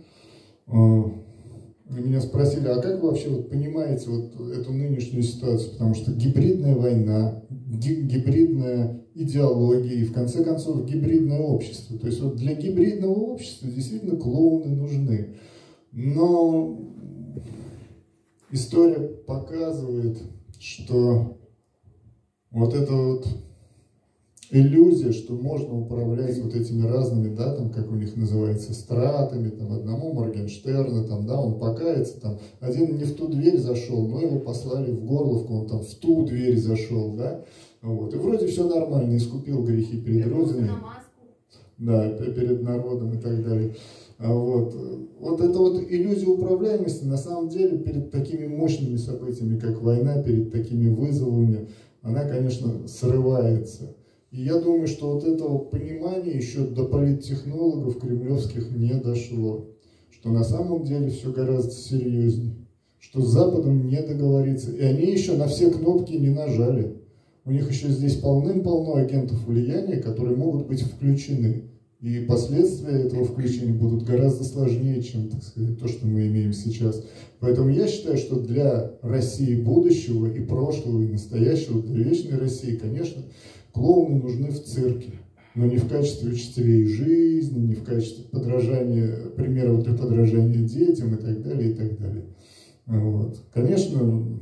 B: Меня спросили: а как вы вообще вот понимаете вот эту нынешнюю ситуацию? Потому что гибридная война, гибридная идеология и, в конце концов, гибридное общество. То есть вот для гибридного общества действительно клоуны нужны. Но история показывает, что вот эта вот иллюзия, что можно управлять вот этими разными, да, там, как у них называется, стратами, там, одному Моргенштерна, там, да, он покается, там, один не в ту дверь зашел, но его послали в Горловку, он там в ту дверь зашел, да, вот, и вроде все нормально, искупил грехи перед Родиной, да, перед народом и так далее. Вот эта вот иллюзия управляемости, на самом деле, перед такими мощными событиями, как война, перед такими вызовами, она, конечно, срывается. И я думаю, что вот этого понимания еще до политтехнологов кремлевских не дошло. Что на самом деле все гораздо серьезнее. Что с Западом не договориться. И они еще на все кнопки не нажали. У них еще здесь полным-полно агентов влияния, которые могут быть включены. И последствия этого включения будут гораздо сложнее, чем, так сказать, то, что мы имеем сейчас. Поэтому я считаю, что для России будущего и прошлого, и настоящего, для вечной России, конечно, клоуны нужны в цирке, но не в качестве учителей жизни, не в качестве подражания, примеров для подражания детям и так далее, и так далее. Вот. Конечно,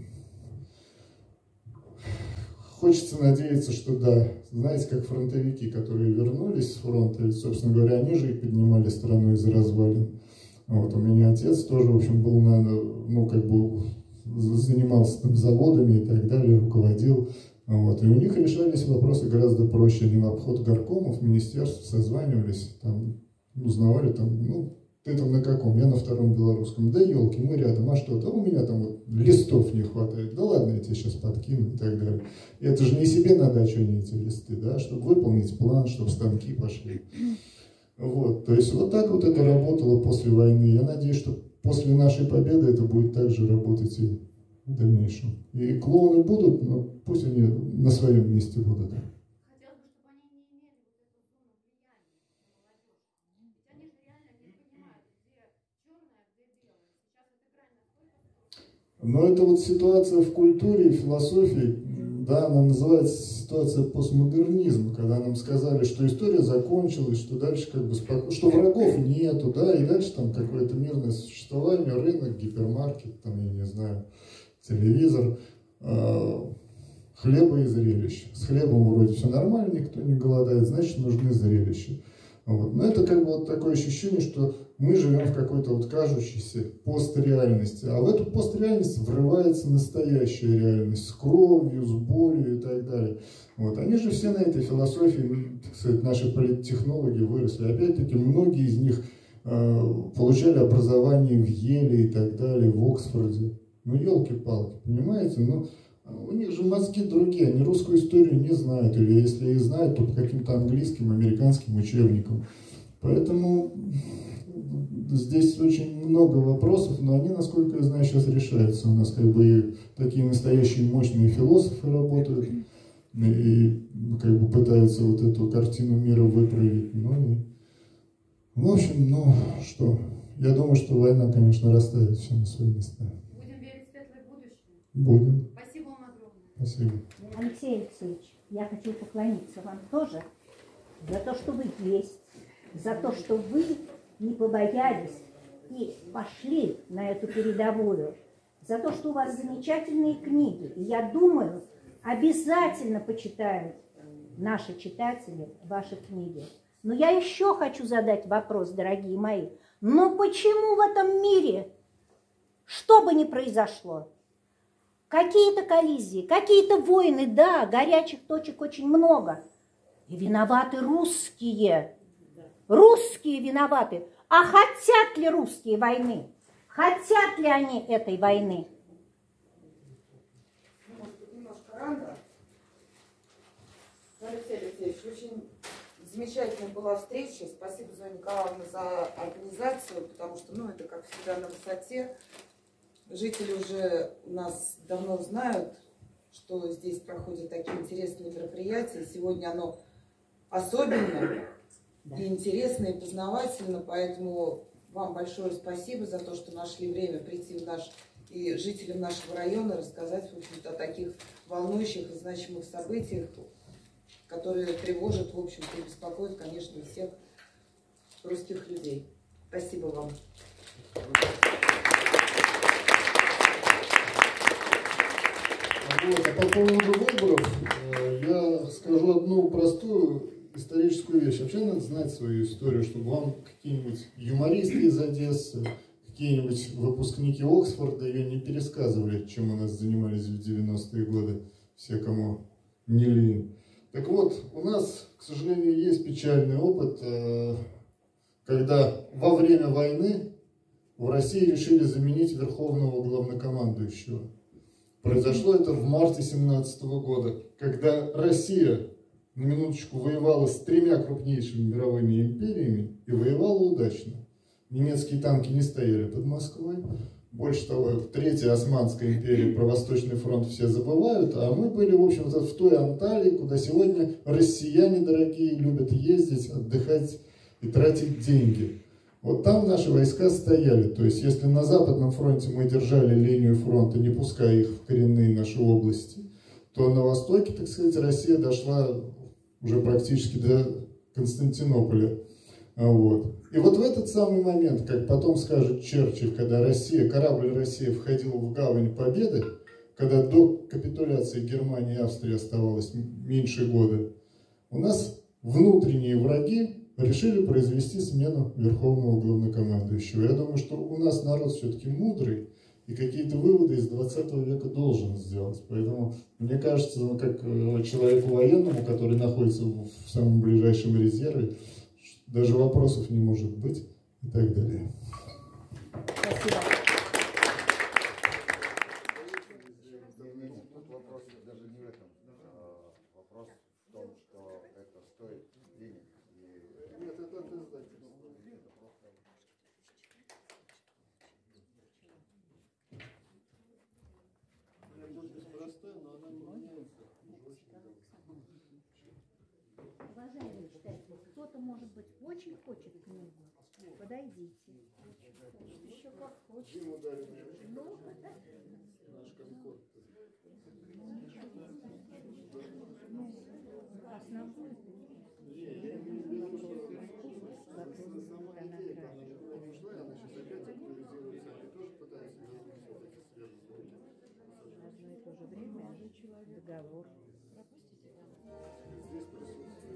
B: хочется надеяться, что да, знаете, как фронтовики, которые вернулись с фронта, и, собственно говоря, они же и поднимали страну из развалин. Вот, у меня отец тоже, в общем, был, ну, как бы, занимался там заводами и так далее, руководил. Вот, и у них решались вопросы гораздо проще. Они в обход горкомов, министерств созванивались, там, узнавали, там, ну, ты там на каком? Я на втором белорусском. Да елки, мы рядом, а что? Да у меня там вот листов не хватает. Да ладно, я тебе сейчас подкину и так далее. И это же не себе на дачу они эти листы, да, чтобы выполнить план, чтобы станки пошли. Вот, то есть вот так вот это работало после войны. Я надеюсь, что после нашей победы это будет также работать и в дальнейшем. И клоуны будут, но пусть они на своем месте будут.
J: Хотелось бы, чтобы они не имели вот эту зону влияния на молодежь. Ведь они же реально не понимают, где черное, а где белое. Сейчас эта грань насколько...
B: Но это вот ситуация в культуре и философии, да, она называется ситуация постмодернизма, когда нам сказали, что история закончилась, что дальше как бы что врагов нету, да, и дальше там какое-то мирное существование, рынок, гипермаркет, там, я не знаю, телевизор, хлеба и зрелища. С хлебом вроде все нормально, никто не голодает, значит, нужны зрелища. Вот. Но это как бы вот такое ощущение, что мы живем в какой-то вот кажущейся постреальности. А в эту постреальность врывается настоящая реальность с кровью, с болью и так далее. Вот. Они же все на этой философии, так сказать, наши политтехнологи выросли. Опять-таки, многие из них получали образование в Еле и так далее, в Оксфорде. Ну, елки-палки, понимаете? Ну, у них же мозги другие, они русскую историю не знают, или если и знают, то по каким-то английским, американским учебникам. Поэтому здесь очень много вопросов, но они, насколько я знаю, сейчас решаются. У нас как бы и такие настоящие мощные философы работают и как бы пытаются вот эту картину мира выправить. Ну и, в общем, ну что, я думаю, что война, конечно, расставит все на свои места.
J: Будем верить в светлое будущее.
B: Будем.
J: Спасибо вам огромное.
B: Спасибо.
I: Алексей Алексеевич, я хочу поклониться вам тоже за то, что вы есть, за то, что вы не побоялись и пошли на эту передовую, за то, что у вас замечательные книги. И я думаю, обязательно почитают наши читатели ваши книги. Но я еще хочу задать вопрос, дорогие мои. Но почему в этом мире, что бы ни произошло, какие-то коллизии, какие-то войны, да, горячих точек очень много, и виноваты русские. Русские виноваты. А хотят ли русские войны? Хотят ли они этой войны?
K: Может быть, немножко рано. Алексей Алексеевич, очень замечательная была встреча. Спасибо, Зоя Николаевна, за организацию, потому что, ну, это, как всегда, на высоте. Жители уже нас давно знают, что здесь проходят такие интересные мероприятия. Сегодня оно особенно и интересно, и познавательно, поэтому вам большое спасибо за то, что нашли время прийти в наш и жителям нашего района рассказать, в общем-то, о таких волнующих и значимых событиях, которые тревожат, в общем-то, и беспокоят, конечно, всех русских людей. Спасибо вам.
B: Вот, а по поводу выборов я скажу одну простую историческую вещь. Вообще надо знать свою историю, чтобы вам какие-нибудь юмористы из Одессы, какие-нибудь выпускники Оксфорда ее не пересказывали, чем у нас занимались в 90-е годы все, кому не лень. Так вот, у нас, к сожалению, есть печальный опыт, когда во время войны в России решили заменить верховного главнокомандующего. Произошло это в марте 2017 года, когда Россия, на минуточку, воевала с 3 крупнейшими мировыми империями и воевала удачно. Немецкие танки не стояли под Москвой. Больше того, Третья Османская империя, про Восточный фронт все забывают, а мы были, в общем-то, в той Анталии, куда сегодня россияне дорогие любят ездить, отдыхать и тратить деньги. Вот там наши войска стояли. То есть, если на Западном фронте мы держали линию фронта, не пуская их в коренные наши области, то на Востоке, так сказать, Россия дошла уже практически до Константинополя. Вот. И вот в этот самый момент, как потом скажет Черчилль, когда корабль «Россия» входил в гавань Победы, когда до капитуляции Германии и Австрии оставалось меньше года, у нас внутренние враги решили произвести смену верховного главнокомандующего. Я думаю, что у нас народ все-таки мудрый и какие-то выводы из 20 века должен сделать. Поэтому, мне кажется, как человеку военному, который находится в самом ближайшем резерве, даже вопросов не может быть и так далее.
I: Спасибо.
F: Вопрос даже не в этом. Вопрос в том, что это стоит денег.
B: Нет, это простая, но она не меняется.
I: Уважаемые читатели, кто-то, может быть, очень хочет книгу. Подойдите. Еще как хочет. Ну,
B: наш конкорд.
I: основной.
B: Я имею в виду, что сама идея, она же пришла, и она сейчас опять актуализируется, они тоже пытаются вернуть вот эти свежие.
I: В одно и то же время договор.
B: Здесь присутствует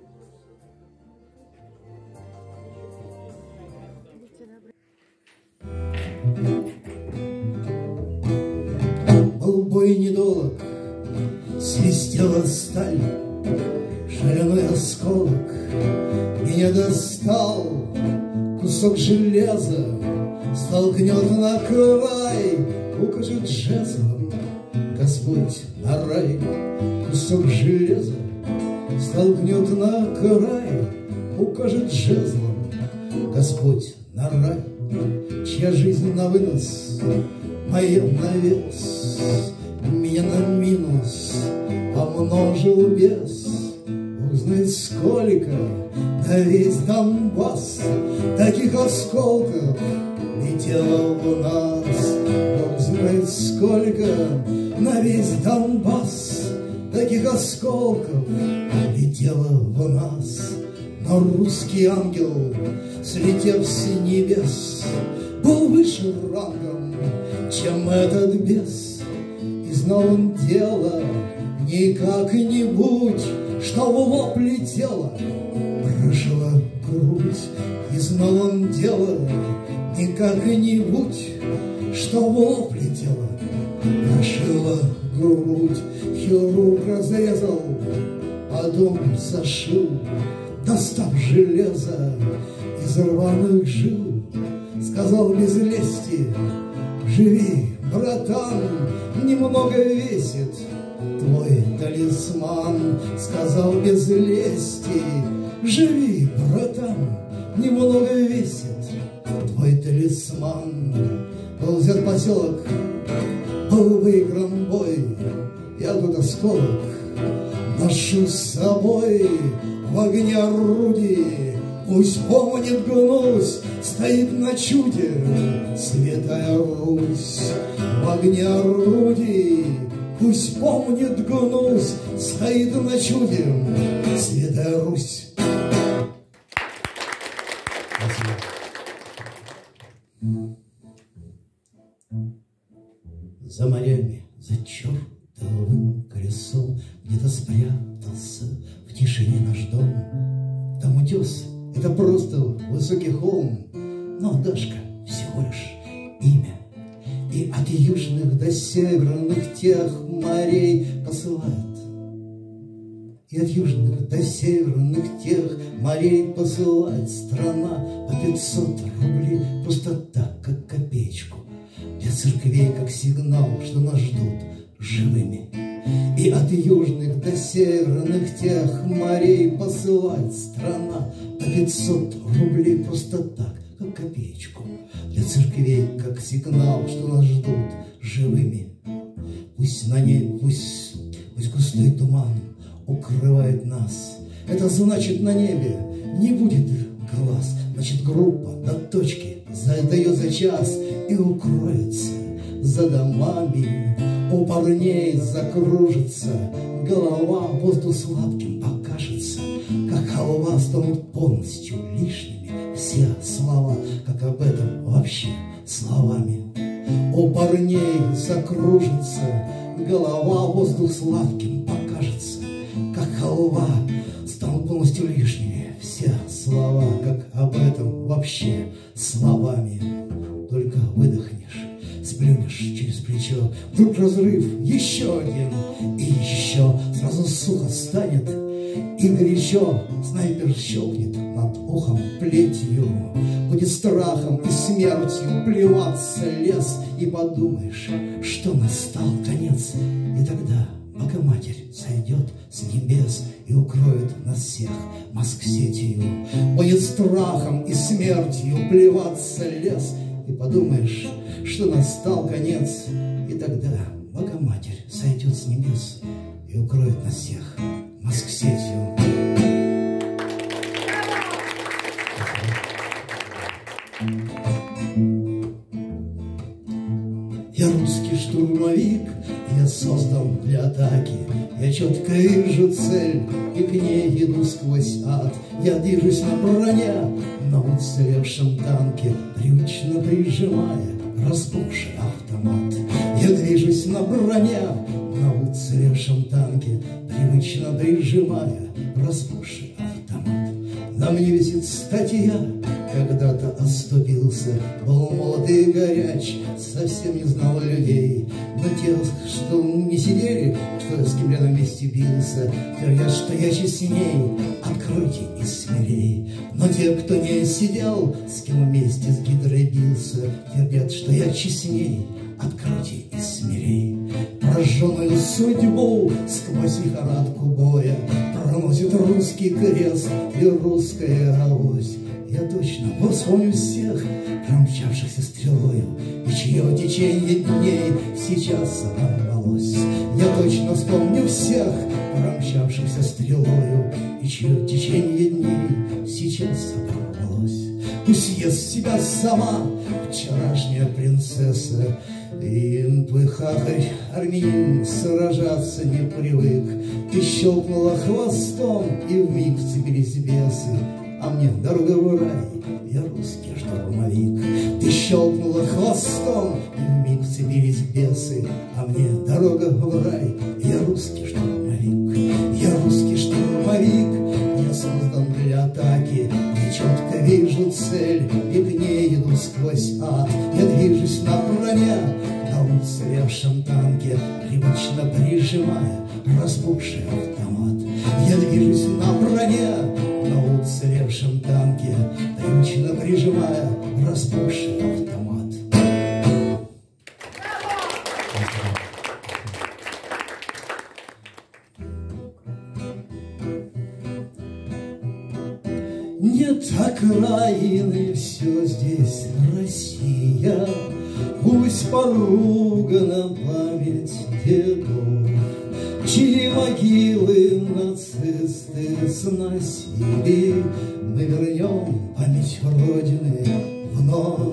L: все. Был бой недолг, свистела сталь, шальной осколок меня достал, кусок железа столкнет на край, укажет жезлом Господь на рай. Кусок железа столкнет на край, укажет жезлом Господь на рай, чья жизнь на вынос, моя на вес, меня на минус помножил бес. Бог знает сколько на весь Донбасс таких осколков летело в нас. Бог знает сколько на весь Донбасс таких осколков летело в нас. Но русский ангел, слетев с небес, был выше рангом, чем этот бес. И знал он дело не как-нибудь, что в лоб летело, прошила грудь. И знал он дело не как-нибудь, что в лоб летело, прошила грудь. Хирург разрезал, потом зашил, достав железо из рваных жил. Сказал без лести: живи, братан, немного весит твой талисман. Сказал без лести: живи, братан, немного весит твой талисман. Был взят поселок, был выигран бой, я тут осколок ношу с собой в огне орудий. Пусть помнит гнусь, стоит на чуде Святая Русь. В огне орудий пусть помнит гнусь, стоит на чуде Святая Русь. За морями, за чертовым колесом где-то спрятался в тишине наш дом. Там утес — это просто высокий холм, но Дашка всего лишь имя. И от южных до северных тех морей посылает. И от южных до северных тех морей посылает страна по 500 рублей просто так, как копеечку. Для церквей как сигнал, что нас ждут живыми. И от южных до северных тех морей посылает страна по 500 рублей просто так, как копеечку. Для церквей как сигнал, что нас ждут живыми. Пусть на ней, пусть густой туман укрывает нас. Это значит, на небе не будет глаз. Значит, группа до точки задает за час и укроется за домами. У парней закружится голова, воздух сладким покажется, как халва станут полностью лишними все слова, как об этом вообще словами. У парней закружится голова, воздух сладким покажется, как халва станут полностью лишними все слова, как об этом вообще словами. Только выдохнешь, сплюнешь через плечо, вдруг разрыв, еще один и еще. Сразу сухо станет и горячо, снайпер щелкнет над ухом плетью. Будет страхом и смертью плеваться лес, и подумаешь, что настал конец. И тогда Богоматерь сойдет с небес и укроет нас всех маск-сетью. Будет страхом и смертью плеваться лес, и подумаешь, что настал конец. И тогда Богоматерь сойдет с небес и укроет нас всех маск-сетью. Я русский штурмовик, я создан для атаки. Я четко вижу цель и к ней иду сквозь ад. Я движусь на броне, на уцелевшем танке, привычно прижимая распухший автомат. Я движусь на броне, на уцелевшем танке, привычно прижимая распухший автомат. На мне висит статья, когда-то оступился, был молод и горяч, совсем не знал людей. Но те, что не сидели, что я с кем рядом вместе бился, твердят, что я честней, открытий и смелей. Но те, кто не сидел, с кем вместе с гидрой бился, твердят, что я честней, открытий и смелей. Прожженную судьбу сквозь лихорадку боя проносит русский крест и русская авось. Я точно вспомню всех, промчавшихся стрелою, и чье течение дней сейчас оборвалось. Я точно вспомню всех, промчавшихся стрелою, и чье течение дней сейчас оборвалось. Пусть ест себя сама вчерашняя принцесса, и твой хахарь армянин сражаться не привык. Ты щелкнула хвостом, и вмиг вцепились бесы, а мне дорога в рай, я русский штурмовик. Ты щелкнула хвостом, и вмиг вцепились бесы, а мне дорога в рай, я русский штурмовик. Я русский штурмовик, я создан для атаки, я четко вижу цель, и к ней иду сквозь ад. Я движусь на броне, на уцелевшем танке, привычно прижимая распухший автомат. Я движусь на броне, на уцелевшем танке, привычно прижимая распухший автомат. Нет окраины, все здесь Россия, пусть поругана память дедов, чьи могилы нацисты сносили. Мы вернем память Родины вновь,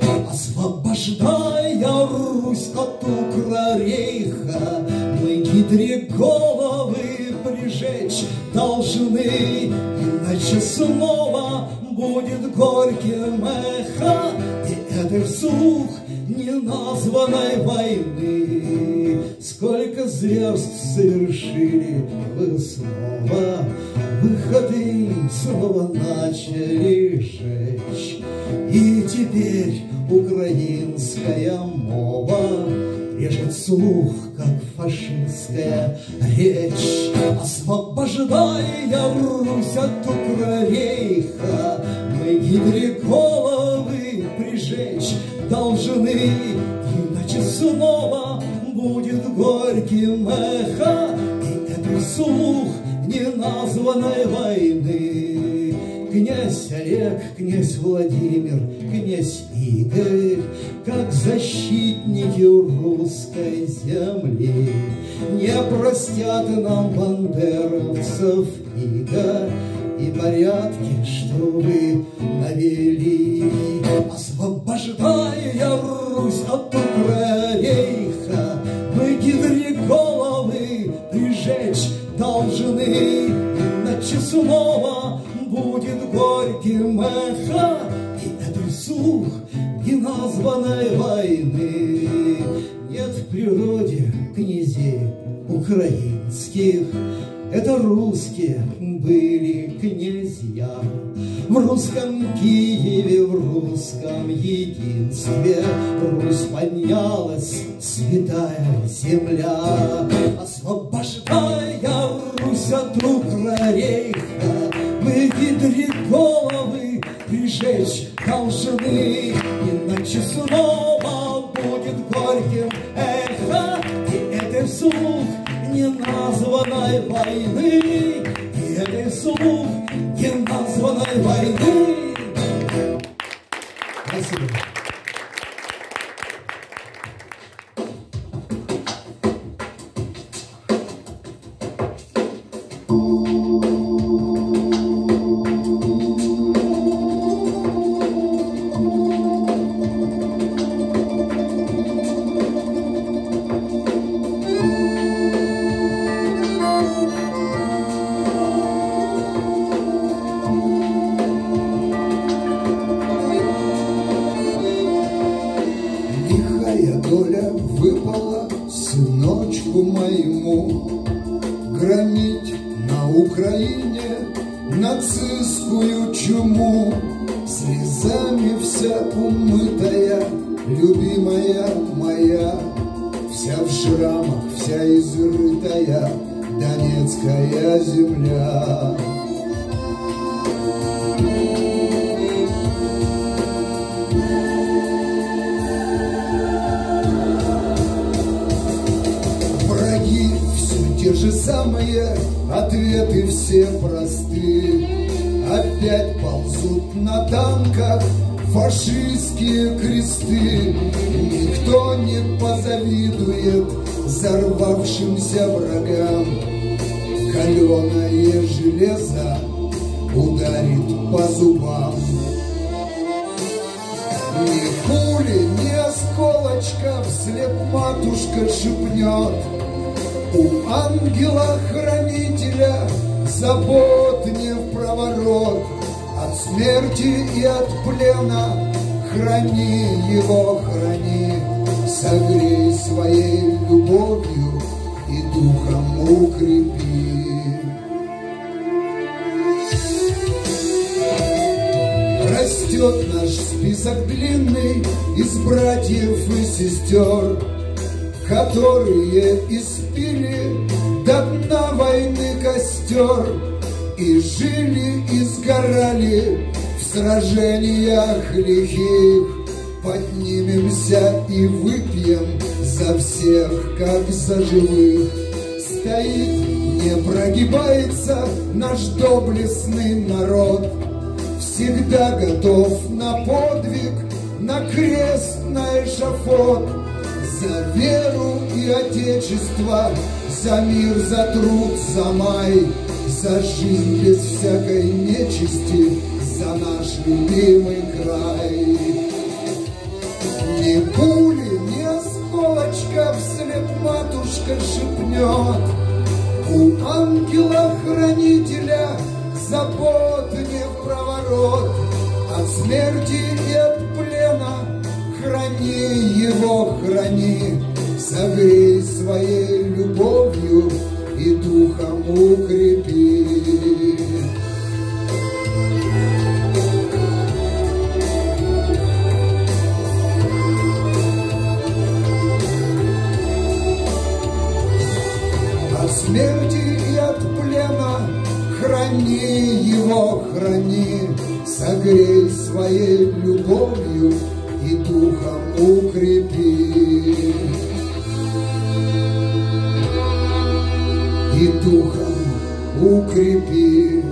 L: освобождая Русь от укрорейха. Мы гидре головы прижечь должны, иначе снова будет горьким эхо и этой вслух неназванной войны. Сколько зверств совершили вы снова, выходы снова начали жечь, и теперь украинская мова режет слух, как фашистская речь. Освобождая Русь от укрорейха, мы гидре головы прижечь должны, иначе снова будет горьким эхо и это вслух неназванной войны. Князь Олег, князь Владимир, князь Игорь, как защитники русской земли, не простят нам бандеровцев иго и порядки, что вы навели. Освобождая Русь от укрорейха, мы гидре головы прижечь должны, иначе снова будет горьким эхо и этой вслух неназванной войны. Нет в природе князей украинских, это русские были князья. В русском Киеве, в русском единстве Русь поднялась, святая земля. Освобождая Русь от укрорейха, мы гидре головы прижечь должны, иначе снова будет горьким эхо и этой вслух неназванной войны, и этой вслух неназванной войны. Спасибо.
M: Доля выпала сыночку моему громить на Украине нацистскую чуму. Слезами вся умытая, любимая моя, вся в шрамах, вся изрытая Донецкая земля. Те же самые ответы все просты. Опять ползут на танках фашистские кресты. Никто не позавидует взорвавшимся врагам. Каленое железо ударит по зубам. Ни пули, ни осколочка вслед матушка шепнет. У ангела-хранителя забот не в проворот. От смерти и от плена храни его, храни. Согрей своей любовью и духом укрепи. Растет наш список длинный из братьев и сестер, которые испили до дна войны костер и жили и сгорали в сражениях лихих. Поднимемся и выпьем за всех, как за живых. Стоит, не прогибается наш доблестный народ, всегда готов на подвиг, на крест, на эшафот. За веру и отечество, за мир, за труд, за май, за жизнь без всякой нечисти, за наш любимый край. Ни пули, ни осколочка вслед матушка шепнет. У ангела-хранителя забот не в проворот. От смерти и от плена храни его, храни. Согрей своей любовью и духом укрепи. От смерти и от плена храни его, храни. Согрей своей любовью и духом укрепи. И духом укрепи.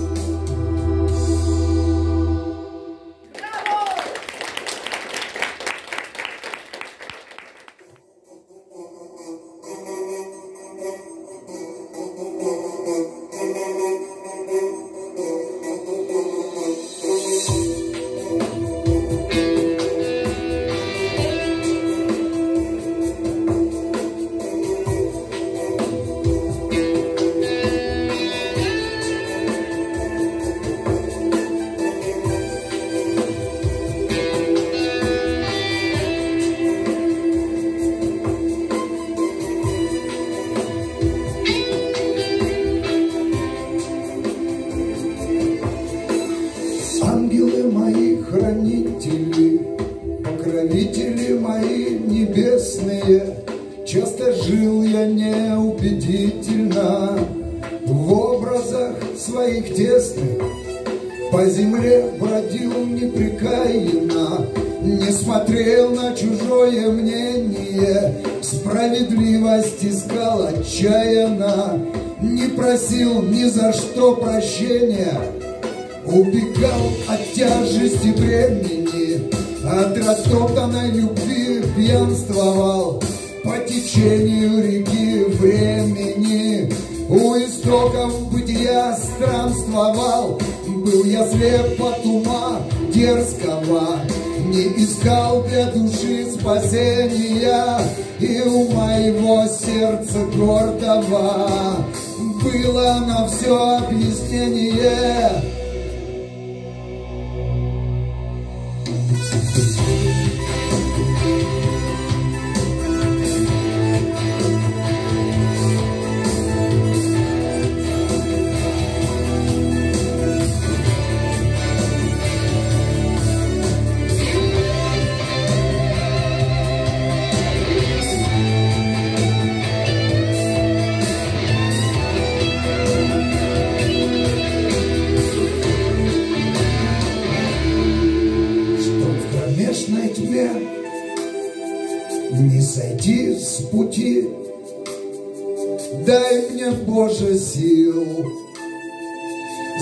M: Ангелы мои, хранители, покровители мои небесные, часто жил я неубедительно в образах своих тесных, по земле бродил непрекаянно, не смотрел на чужое мнение, справедливость искал отчаянно, не просил ни за что прощения. Убегал от тяжести бремени, от растоптанной любви пьянствовал по течению реки времени. У истоков бытия странствовал, был я слеп от ума дерзкого, не искал для души спасения, и у моего сердца гордого было на все объяснение. Тьме не сойти с пути, дай мне, Боже, сил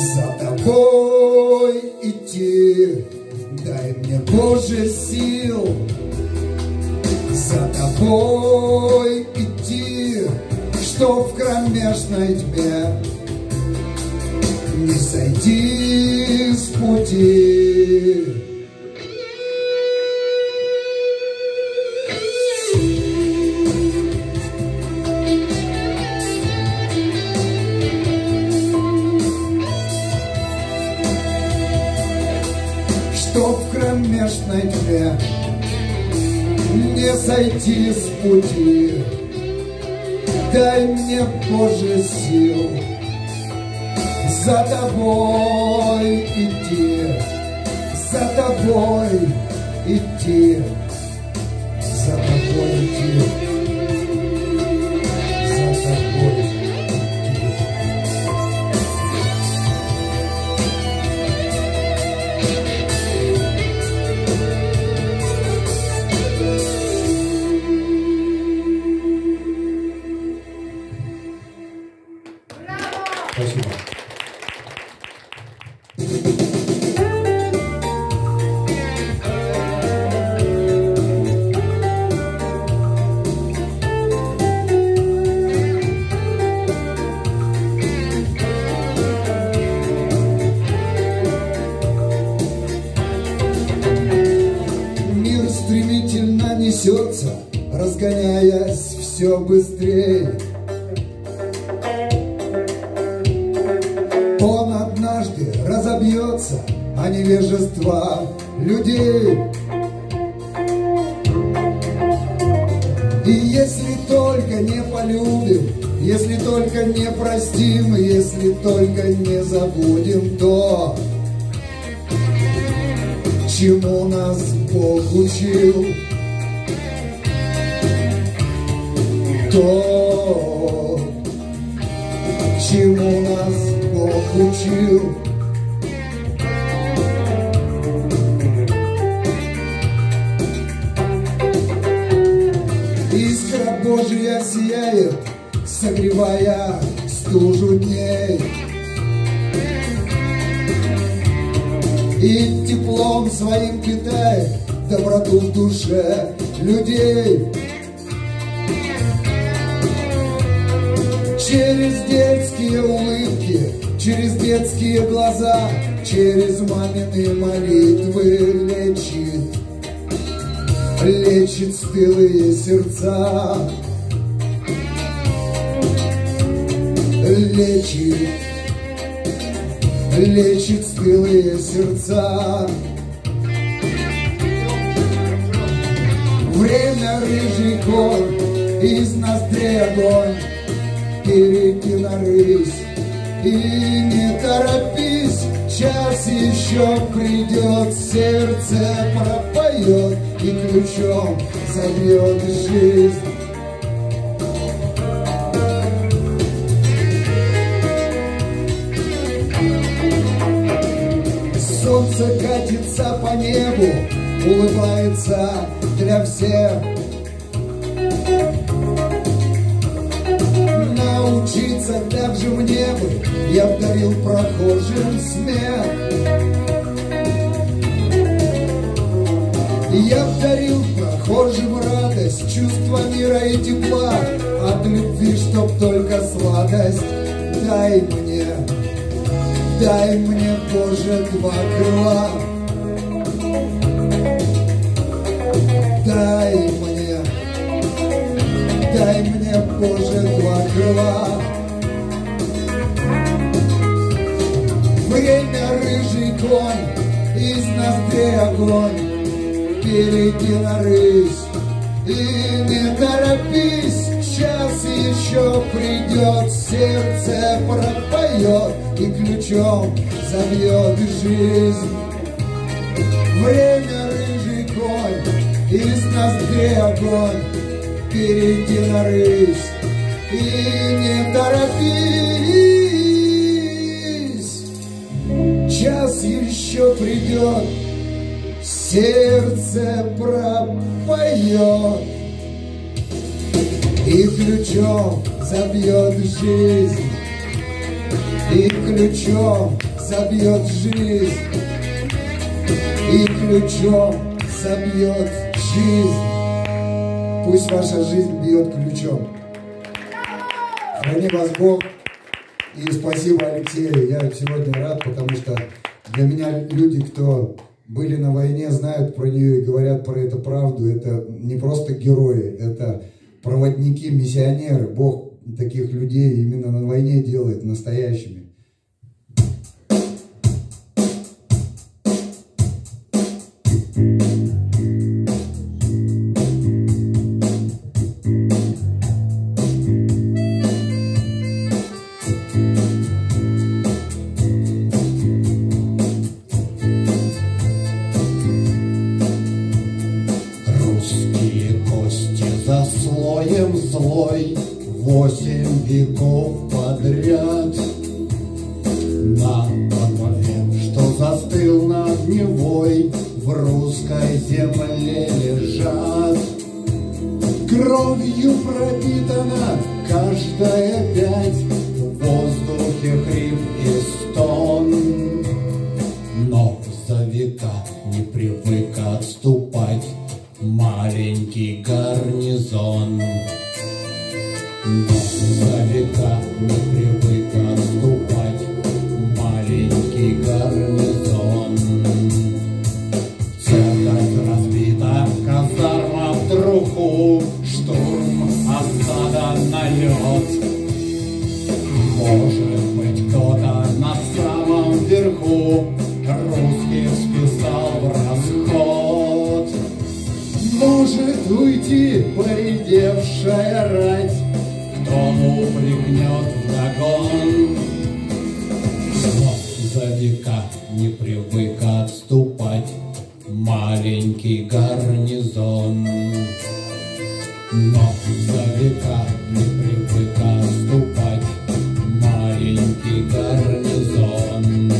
M: За тобой идти, дай мне, Боже, сил. За тобой идти, что в кромешной тьме не сойти с пути. Что в кромешной тьме не сойти с пути. Дай мне, Боже, сил за тобой идти, за тобой идти, за тобой идти, за тобой идти.
B: Спасибо.
M: Мир стремительно несется, разгоняясь все быстрее. Он однажды разобьется о невежество людей. И если только не полюбим, если только не простим, если только не забудем то, чему нас Бог учил, то, чему нас Бог учил. Искра Божья сияет, согревая стужу дней, и теплом своим питает доброту в душе людей. Через детские улыбки, через детские глаза, через мамины молитвы лечит стылые сердца. Лечит стылые сердца. Время рыжий конь, из ноздрей огонь, перейти на рысь. И не торопись, час еще придет, сердце пропоет и ключом забьет жизнь. Солнце катится по небу, улыбается для всех. Научиться так же мне бы, я б дарил прохожим смех. Я б дарил прохожим радость, чувство мира и тепла, от любви, чтоб только сладость. Дай мне, Боже, два крыла. Дай мне, Боже, два крыла. Время рыжий конь, из ноздрей огонь, перейди на рысь. И не торопись, час еще придет, сердце пропоет и ключом забьет жизнь. Время рыжий конь, из ноздрей огонь, перейди на рысь. И не торопись, час еще придет, сердце пропоет и ключом забьет жизнь, и ключом собьет жизнь и ключом собьет жизнь. Пусть ваша жизнь бьет ключом. Храни вас Бог. И спасибо Алексею. Я сегодня рад, потому что для меня люди, кто были на войне, знают про нее и говорят про это правду. Это не просто герои, это проводники, миссионеры. Бог таких людей именно на войне делает настоящими.
L: Злой 8 веков подряд на подвале, что застыл над Невой, в русской земле лежат. Кровью пропитана каждая пять, в воздухе хрип и стон. Но за века не привык отступать маленький гарнизон. Но за века не привык отступать маленький гарнизон. Церковь разбита, казарма в труху, штурм, осада, налет. Может быть, кто-то на самом верху русских списал в расход. Может уйти поредевшая рать, кто упрекнет вдогон. Но за века не привык отступать маленький гарнизон. Но за века не привык отступать маленький гарнизон.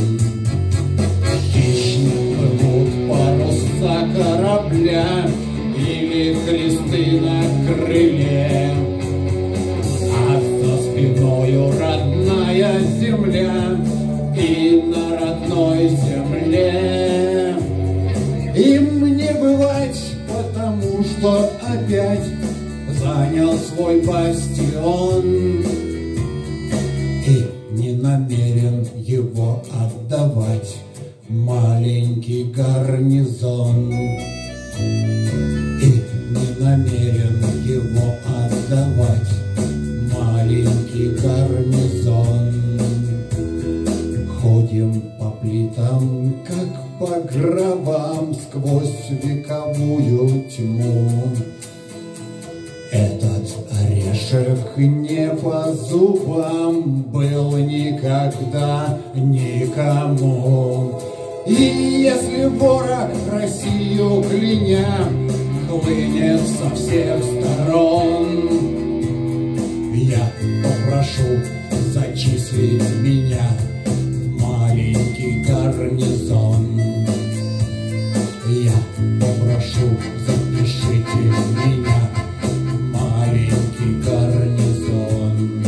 L: Хищник плывут паруса корабля или кресты на крыле, а за спиною родная земля, и на родной земле им не бывать, потому что опять занял свой бастион и не намерен его отдавать маленький гарнизон. И не намерен его отдавать маленький гарнизон. Ходим по плитам, как по гробам, сквозь вековую тьму. Этот орешек не по зубам был никогда никому. И если ворог Россию кляня хлынет со всех сторон, я попрошу зачислить меня в маленький гарнизон. Я попрошу, запишите меня в маленький гарнизон.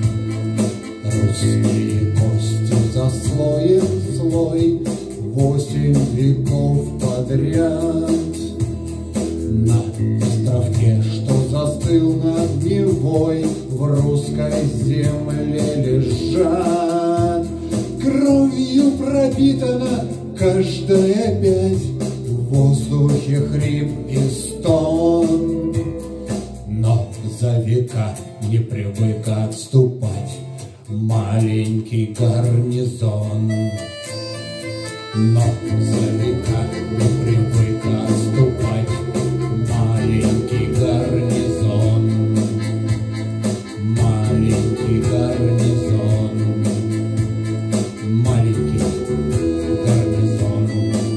L: Русские кости за слоем слой 8 веков подряд. На островке, что застыл над Невой, в русской земле лежат. Кровью пропитана каждая пять, в воздухе хрип и стон. Но за века не привык отступать маленький гарнизон. Но за века не привык отступать маленький гарнизон. Маленький гарнизон. Маленький гарнизон.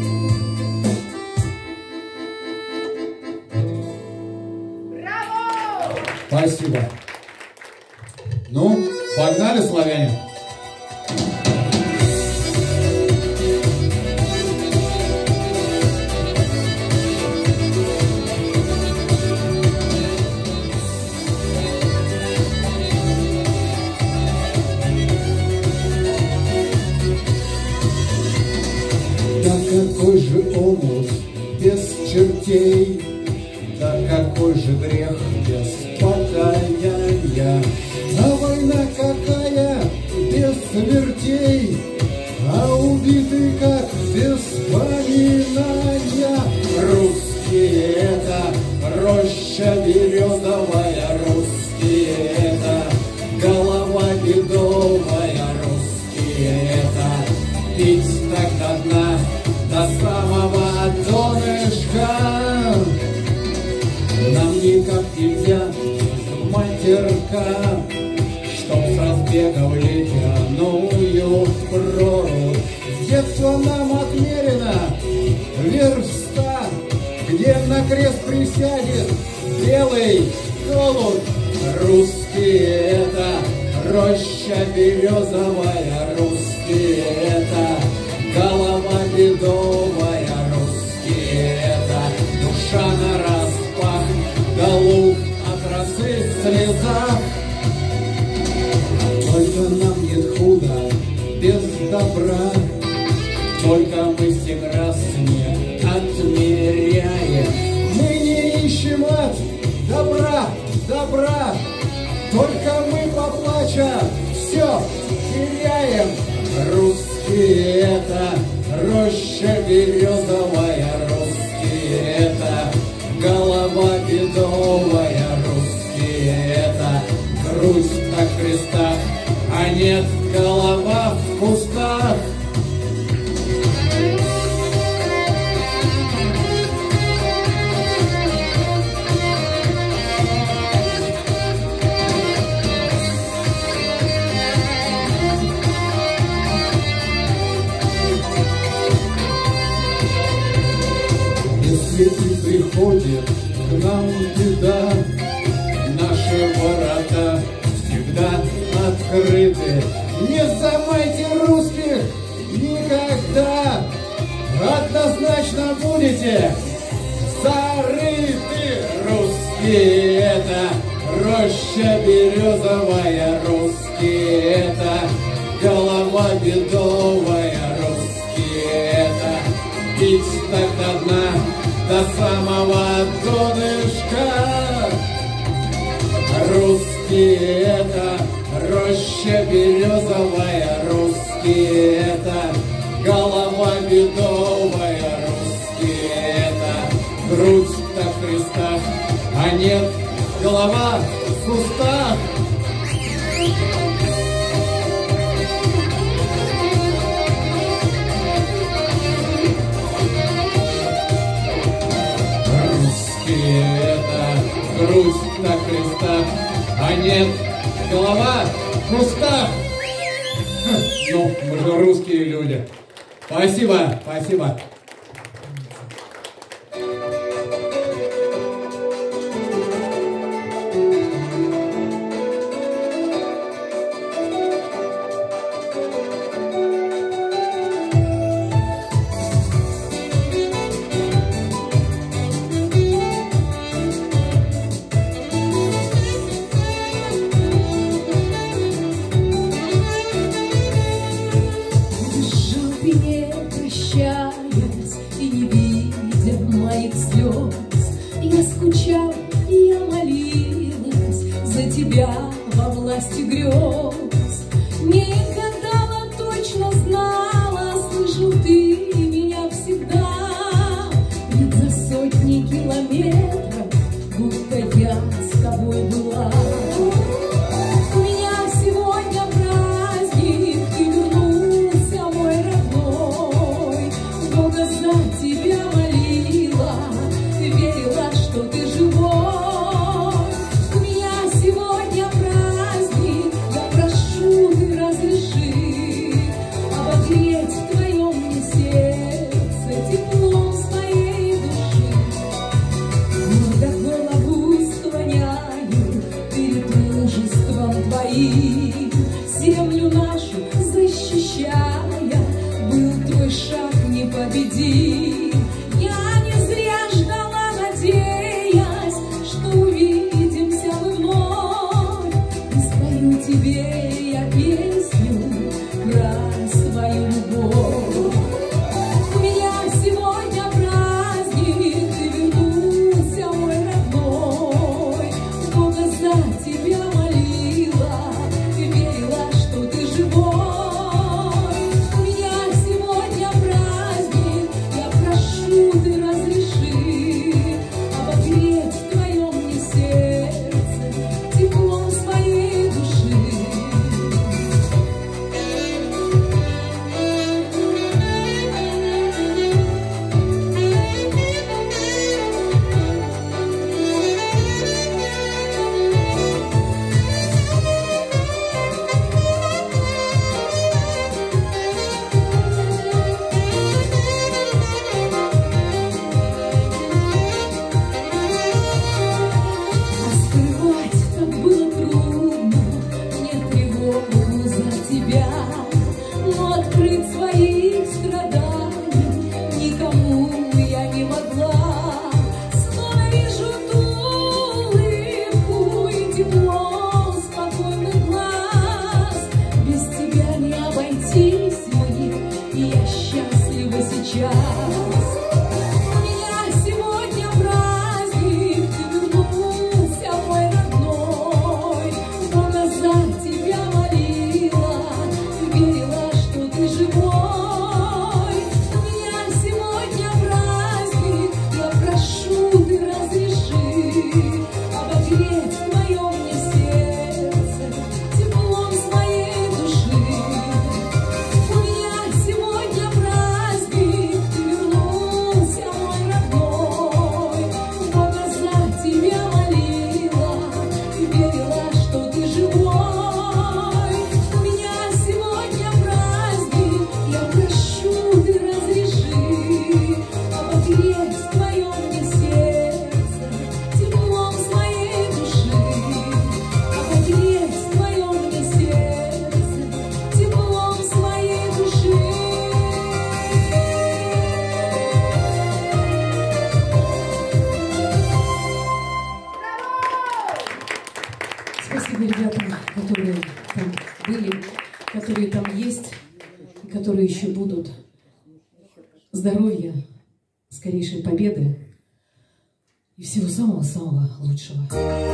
J: Браво!
L: Спасибо. Ну, погнали, славяне.
N: Да какой же омут без чертей, да какой же грех без покаяния, а война какая без смертей, а убитый как без поминания. Русские это роща березовая, русские это голова бедовая, русские это пить так до дна, до самого донышка. Нам никак нельзя без матерка, чтоб с разбега в ледяную прору. С детства нам отмерено верста, где на крест присядет белый голубь. Русские это роща березовая, русские это голова бедовая, русские это душа нараспах, голубь от росы слезах. Только нам нет худа без добра, только мы всех раз не отмеряем. Мы не ищем от добра, только мы поплача все теряем. Русские это роща березовая, русские это голова бедовая, русские это грудь на крестах, а нет голова в кустах. Если и приходит к нам беда, наши ворота всегда открыты. Не замайте русских никогда, однозначно будете зарыты. Русские это роща березовая, русские это голова бедовая, русские это пить так до дна, до самого донышка. Русские это роща березовая, русские это голова бедовая, русские это грудь на крестах, а нет голова в кустах. Русские это грудь на крестах, а нет голова в кустах. Ну, мы же русские люди. Спасибо, спасибо.
O: Тебе я песню про свою любовь. сейчас. У меня сегодня праздник, ты вернулся, мой родной. Много за тебя молила, верила, что ты живой. У меня сегодня праздник, я прошу, ты разреши обогреть твое мне сердце теплом своей души. У меня сегодня праздник, ты вернулся, мой родной. Много за тебя молила, верила, что ты живой. У меня сегодня праздник, я прошу, ты разреши обогреть твое мне сердце теплом своей души. Обогреть твое мне сердце теплом своей души. Спасибо ребятам, которые там были, которые там есть и которые еще будут. Здоровья, скорейшей победы и всего самого-самого лучшего.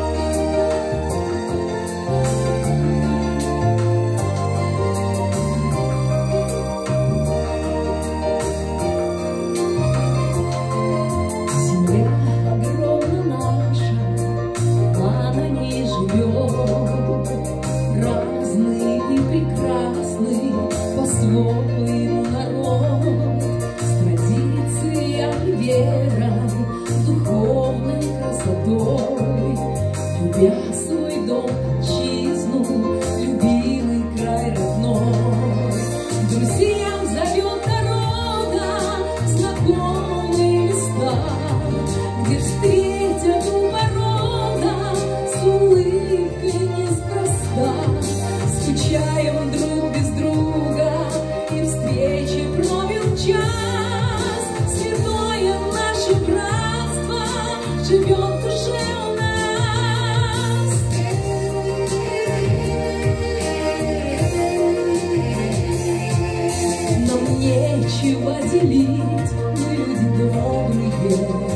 O: Земля огромна наша, а на ней живет разный и прекрасный по-своему народ, с традициями, верой, духовной красотой, любя свой дом, отчизну, любимый край родной. Друзьям зовет дорога в знакомые места, где встретят у порога с улыбкой неспроста. Скучаем друг без друга, и встречи пробил час. Святое наше братство живет в душе у нас. Нам нечего делить, мы люди добрые.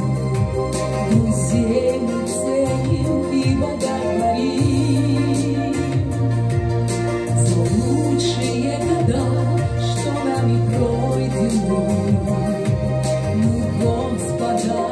O: Друзей мы ценим и боготворим за лучшие года, что нами пройдены. Мы Господа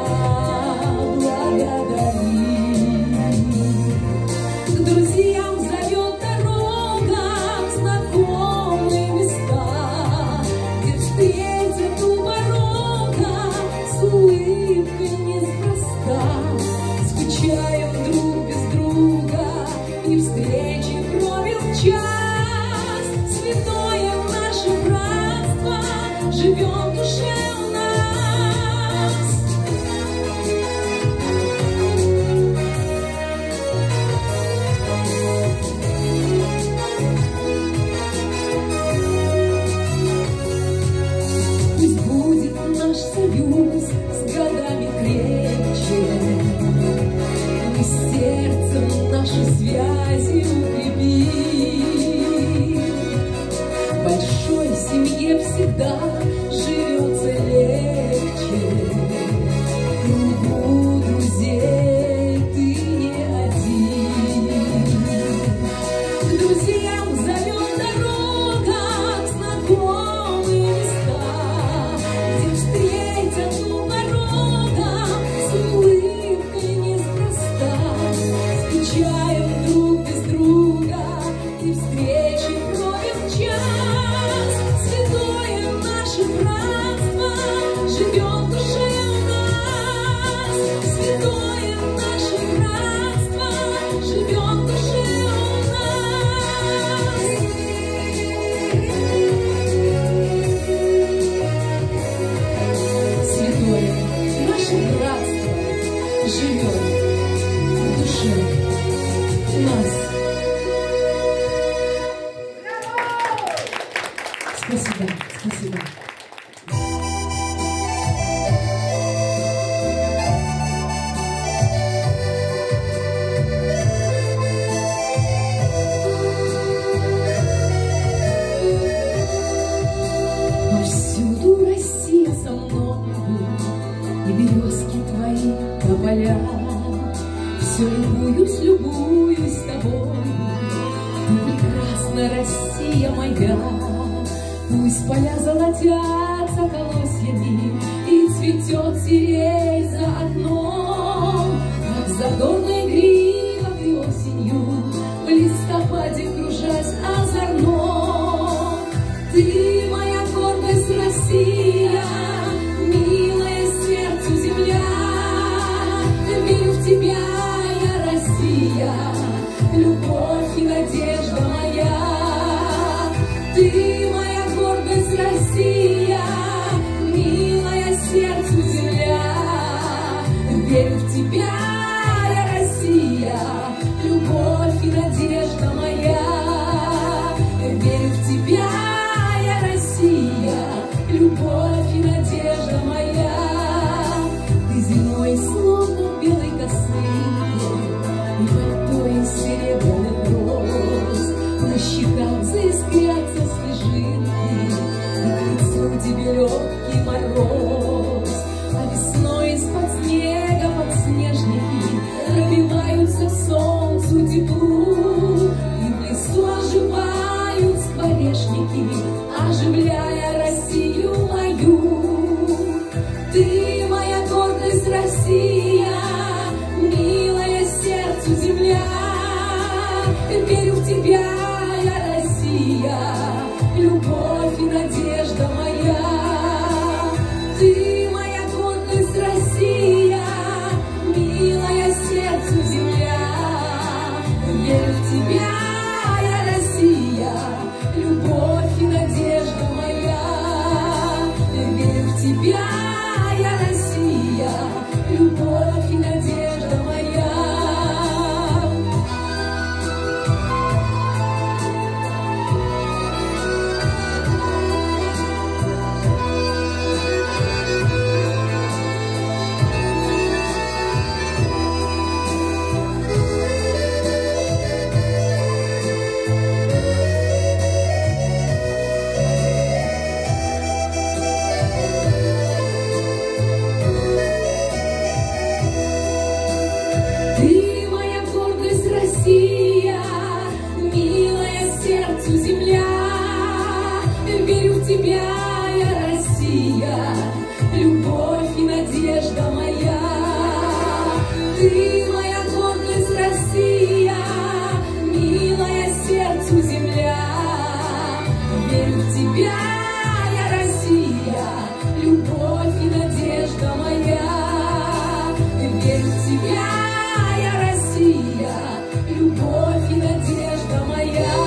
O: благодарим. К друзьям зовет дорога в знакомые места, где встретят у порога с улыбкой неспроста. Скучаем друг без друга, и встречи пробил час. Святое наше братство живет в душе у нас. Пусть будет наш союз с годами крепче, мы сердцем наши связи укрепим. В большой семье всегда живет мною, и березки твои тополя. Все любуюсь тобой, ты прекрасна, Россия моя. Пусть поля золотятся колосьями, и цветет сирень за окном, как задорная грива ты осенью, в листопаде кружась озорно. Ты моя гордость, Россия, милая сердцу земля. Верю в тебя, я Россия, любовь и надежда моя. Ты моя гордость, Россия, милая сердцу земля. Верю в тебя, я Россия, любовь и надежда моя. Верю в тебя, я Россия, любовь и надежда моя. Ты зимой словно белой косынкой, и пальто из серебряных роз, на щеках заискрятся снежинки, и к лицу тебе легкий мороз. А весной из-под снега подснежники пробиваются к солнцу теплу, и в лесу оживают скворечники, оживляя Россию мою. Ты моя гордость, Россия, милая сердцу земля. Верю в тебя, я Россия, любовь и надежда моя. Ты моя гордость, Россия, милая сердцу земля. Верю в тебя, я Россия, любовь и надежда моя. Верю в тебя, я Россия, любовь и надежда моя. Ты моя гордость, Россия, милая сердцу земля. Верю в тебя, я Россия, любовь и надежда моя. Ты моя гордость, Россия, милая сердцу земля. Верю в тебя, я Россия, любовь и надежда моя. Верю в тебя, я Россия, любовь и надежда моя.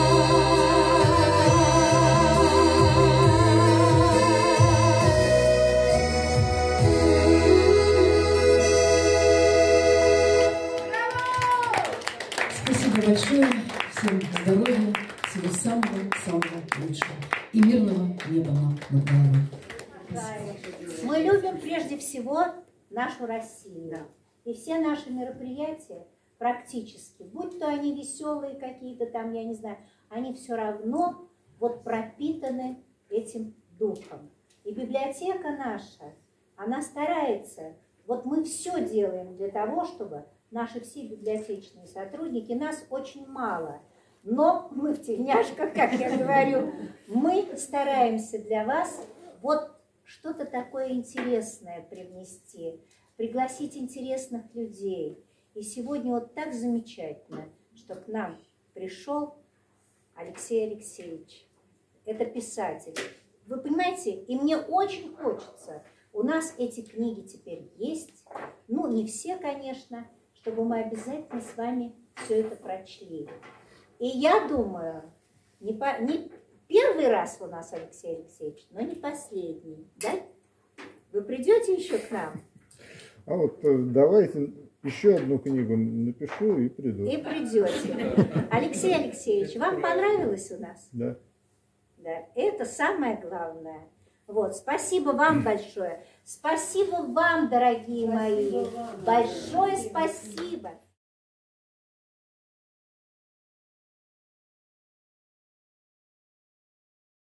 O: Спасибо большое, всем здоровья, всего самого-самого лучшего и мирного неба нам над головой.
I: Мы любим прежде всего нашу Россию. И все наши мероприятия практически, будь то они веселые какие-то там, я не знаю, они все равно вот пропитаны этим духом. И библиотека наша, она старается, вот мы все делаем для того, чтобы наши все библиотечные сотрудники, нас очень мало, но мы в тельняшках, как я говорю, мы стараемся для вас вот что-то такое интересное привнести, пригласить интересных людей. И сегодня вот так замечательно, что к нам пришел Алексей Алексеевич. Это писатель. Вы понимаете, и мне очень хочется, у нас эти книги теперь есть, ну не все, конечно, чтобы мы обязательно с вами все это прочли. И я думаю, не первый раз у нас Алексей Алексеевич, но не последний, да? Вы придете еще к нам?
P: А вот давайте еще одну книгу напишу и приду.
I: И придете. Алексей Алексеевич, вам понравилось у нас?
P: Да.
I: Да, это самое главное. Вот, спасибо вам большое. Спасибо вам, дорогие мои. Большое спасибо.